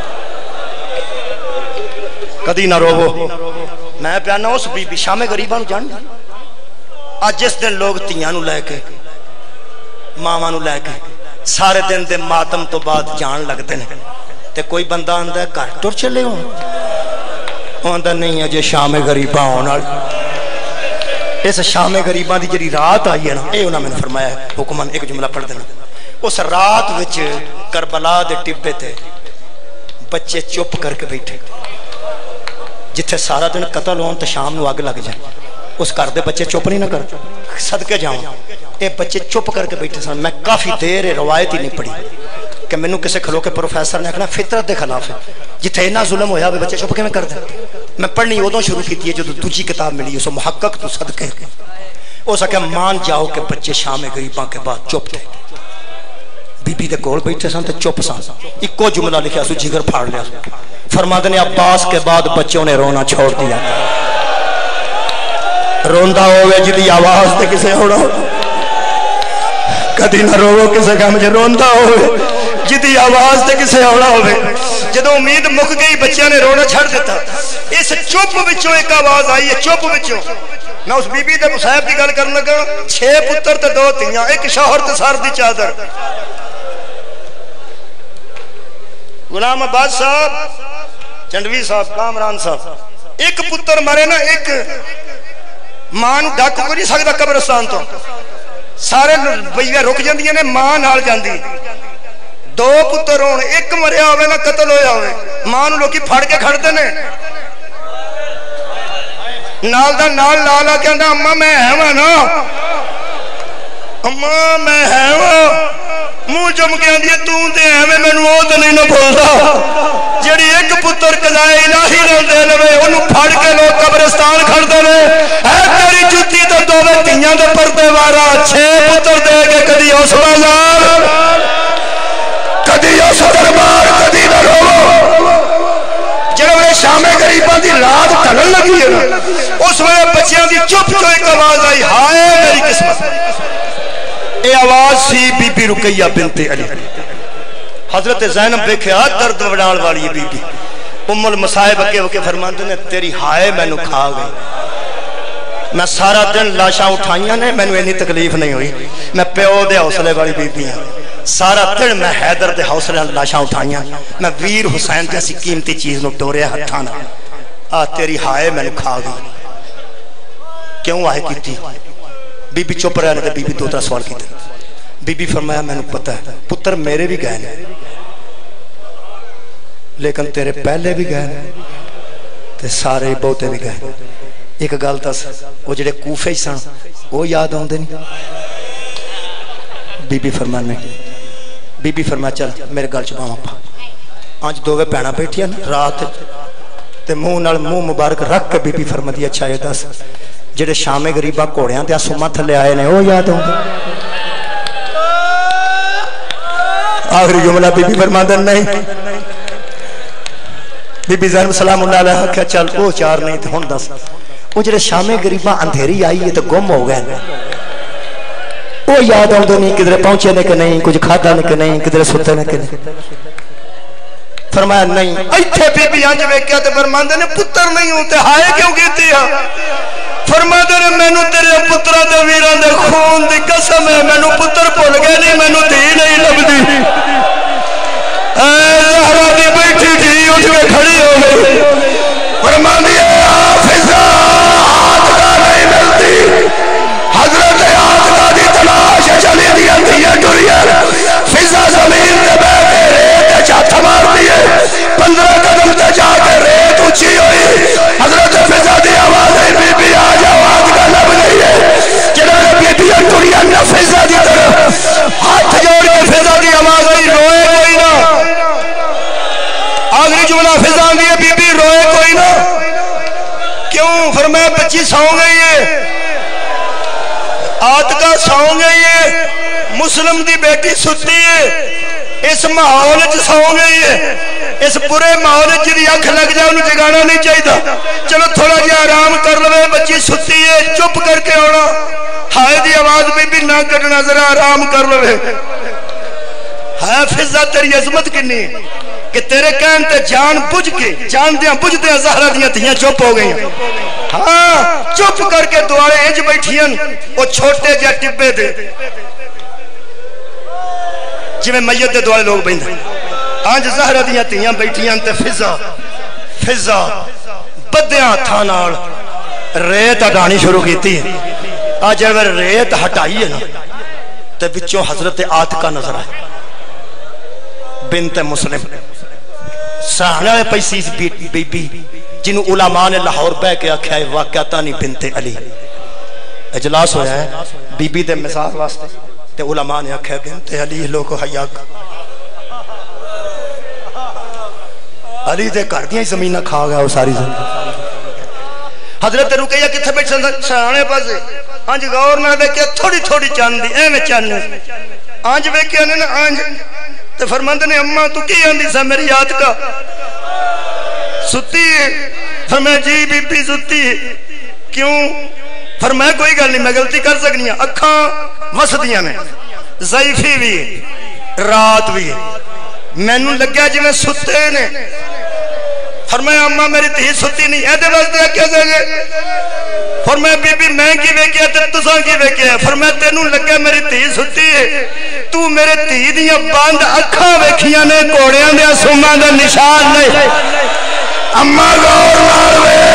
Speaker 1: कदी ना रोवो। मैं प्याना उस बीबी शामे गरीबां नू जान अज जिस दिन लोग तियां नू लैके मावां नू लैके सारे दिन दे मातम तो बाद जान लगते हैं ते कोई बंदा आंदा घर टुर चले हो आंदा नहीं अजे शामे गरीबां आने वाली। इस शामे गरीबां दी जिहड़ी रात आई है ना ये उन्होंने मैंने फरमाया हुक्मन एक जुमला पढ़ देना। उस रात विच करबला दे टिब्बे ते बच्चे चुप करके बैठे जिथे सारा दिन कतल होन तो शाम नू अग लग जाए उस घर दे बच्चे चुप नहीं ना कर सदके जाऊं ये बच्चे चुप करके बैठे सन। मैं काफी देर रवायत ही नहीं पढ़ी कि मैनू किसी खलो के प्रोफैसर ने आखना फितरत के खिलाफ है जिथे इन्ना जुल्म होया बच्चे चुप किवें कर दे। मैं पढ़नी उदों शुरू की है जो दूजी किताब मिली उस मुहक्कक तो सदके हो सके मान जाओ कि बच्चे शामे गरीबां के बाद चुप थे बीबी दे कोल बैठे सन ते चुप सन। इको जुमला लिखा सु जिगर फाड़ लिया फरमाते ने अब्बास के बाद बच्चों ने रोना छोड़ दिया। रोंदा होवे जिदी आवाज ते किसे होना कदी ना रोवो किसे काम च रोंदा होवे जिदी आवाज ते किसे होना होवे। जदों उम्मीद मुक गई बच्चों ने रोना छड़ दिता इस चुप विचों एक आवाज आई है चुप विचों। मैं उस बीबी दे मुसाहिब की गल करन लगा छे पुत्र ते दो धीयां एक शौहर ते सर दी चादर। गुलाम अब्बास साहब चंडवी साहब कामरान साहब एक पुत्र मरे ना एक मां नूं डक कोई नहीं सकता कब्रिस्तान तो सारे बईया रुक जांदियां ने मां नाल जांदी। दो पुत्र होण एक मरिया होवे ना कतल होया होवे मां नूं लोकी फड़ के खड़दे ने नाल दा नाल ला ला कहंदा अम्मा मैं है वा ना अम्मा मैं है वा मुंह चुम के आंदी तू ते एवें मैनू ओ ते नहीं ना बोलदा जेड़ी एक पुत्र कज़ाए इलाही रोंदे लवे ओनू फड़ के लोग कब्रिस्तान खड़दे ने ऐ तेरी जुत्ती ते दोवे धीयां दे पर्दे वारा छे पुत्र दे के कदी उस बाजार कदी उस दरबार कदी ना रोवो। जेड़े वे शामे गरीबां दी रात ढलण लगी है ना उस वेले बच्चियां दी चुप चो एक आवाज आई हाय मेरी किस्मत। ये आवाज सी बीबी रुकैया बिनते अली। हजरत ज़ैनब देखा दर्द वड़ाण वाली है बीबी उम्मुल मसाइब अगे होके फरमांदे ने तेरी हाय मैनू खा गई। मैं सारा दिन लाशां उठाइयां ने मैनू इन्नी तकलीफ नहीं हुई। मैं प्यो दे हौसले वाली बीबी हां सारा दिन मैं हैदर दे हौसले लाशां उठाइयां मैं वीर हुसैन जैसी कीमती चीज नूं डोरिया हत्थां नाल आ तेरी हाय मैनू खा गई। क्यों आए कीती बीबी चुप रहने ते बीबी दो तरह सवाल किए। बीबी फरमाया मैनू पता है पुत्र मेरे भी गए ने लेकिन तेरे पहले भी गए ते सारे बहुते भी गए। एक गल दस वो जेडे कूफे सन वो याद आउंदे नहीं। बीबी फरमाया नहीं बीबी फरमाया चल मेरे गल च बांह पा। अज दोवे भैणां बैठियां रात ते मुंह नाल मुंह मुबारक रख के बीबी फरमाती अच्छा ये दस जेडे शामे गरीबा घोड़ियां ते सुमा थले आए ने वो याद आउंदे। आखिरी जुमला बीबी फरमांदे नहीं। बीबी ज़ैनब सलाम अलैहा आख्या चल वो चार नहीं तो हुण दस वो जेडे शामे गरीबा अंधेरी आई है तो गुम हो गए वो याद आउंदे नहीं किधरे पहुंचे ने कि नहीं कुछ खादा ने कि नहीं किधरे सुते ने कि नहीं। فرمایا نہیں ایتھے بی بی انج ویکھیا تے فرماندے نے پتر نہیں ہوں تے ہائے کیوں کیتی ہے فرماندے نے مینوں تیرے پتراں دے ویراں دے خون دی قسم ہے مینوں پتر بھول گئے نہیں مینوں دھی نہیں لبدی اے زہرا دی بیٹھی تھی اٹھ کے کھڑی ہو گئی فرماندی ہے حافظہ عاتقہ نہیں ملتی حضرت عاتقہ دی تلاش چلی دی اندھیاں ٹریاں فضا زمین تے بیٹھے ریت چاتھ مار دیے پندرہ قدم تے جا کے ریت اونچی ہوئی حضرت فضا دی آواز ہے بی بی آ جاؤ عاتقہ لب گئی ہے جنہوں بی بی ٹریاں نہ فضا دی طرف ہاتھ جوڑ کے فضا دی آواز ہے روئے کوئی نہ آخری جملہ فضا دی بی بی روئے کوئی نہ کیوں فرمایا بچی سو گئی ہے عاتقہ سو گئی ہے مسلم دی بیٹی ستی ہے اس ماحول چ سو گئی ہے اس برے ماحول جی اکھ لگ جائے انہوں جگانا نہیں چاہیے چلو تھوڑا جہا آرام کر لو بچی ستی ہے چپ کر کے آنا ہائے دی آواز بھی بھی نہ کٹنا ذرا آرام کر لو ہے فضا تیری عظمت کنی کہ تیرے کہن تے جان بجھ کے جان دیاں بجھ دیاں زہرہ دیاں تیاں چپ ہو گئی ہاں چپ کر کے دوارے انج بیٹھیاں وہ چھوٹے جا ٹبے دے جی میں میت دے دوارے لوگ بیندھیں آنج زہرہ دیاں تیاں بیٹھیاں تے فضا فضا بدیاں تھانال ریت ہٹانی شروع کیتی ہے آج اگر ریت ہٹائی ہے نا تے بچوں حضرت عاتقہ نظر آئے بنت مسلم سہنے والے پیسیس بی بی جنہوں علماء نے لاہور بے کے آکھا ہے واقعاتانی بنت علی اجلاس ہویا ہے بی بی دے مثال واسطے تے علماء نے آکھا ہے بنت علی لوگو حیاک علی دے کر دیا زمینہ کھا گیا وہ ساری زمین حضرت رکیہ کتھے بیٹھ سہنے پاسے آنج غور نہ دیکھے تھوڑی تھوڑی چاند دی اے میں چاند آنج بیکھے نا آنج تو فرماندے نے اممہ تو کی آندی سا میری یاد کا ستی ہے فرمایا جی بی بی ستی ہے کیوں فرمایا کوئی گل نہیں میں غلطی کر سکنی ہوں اکھاں وسدیاں نے ضعیفی بھی ہے رات بھی ہے میں نوں لگیا جی میں ستے نے فرمایا اممہ میری تھی ستی نہیں اے دے واسطے کیا سکے فرمایا بی بی میں کی ویکیا تے تساں کی ویکیا فرمایا تینوں لگیا میری تھی ستی ہے تو میرے تھی دیاں بند اکھاں ویکھیاں نے کوڑیاں دے سوماں دا نشان نہیں اممہ غور مار وے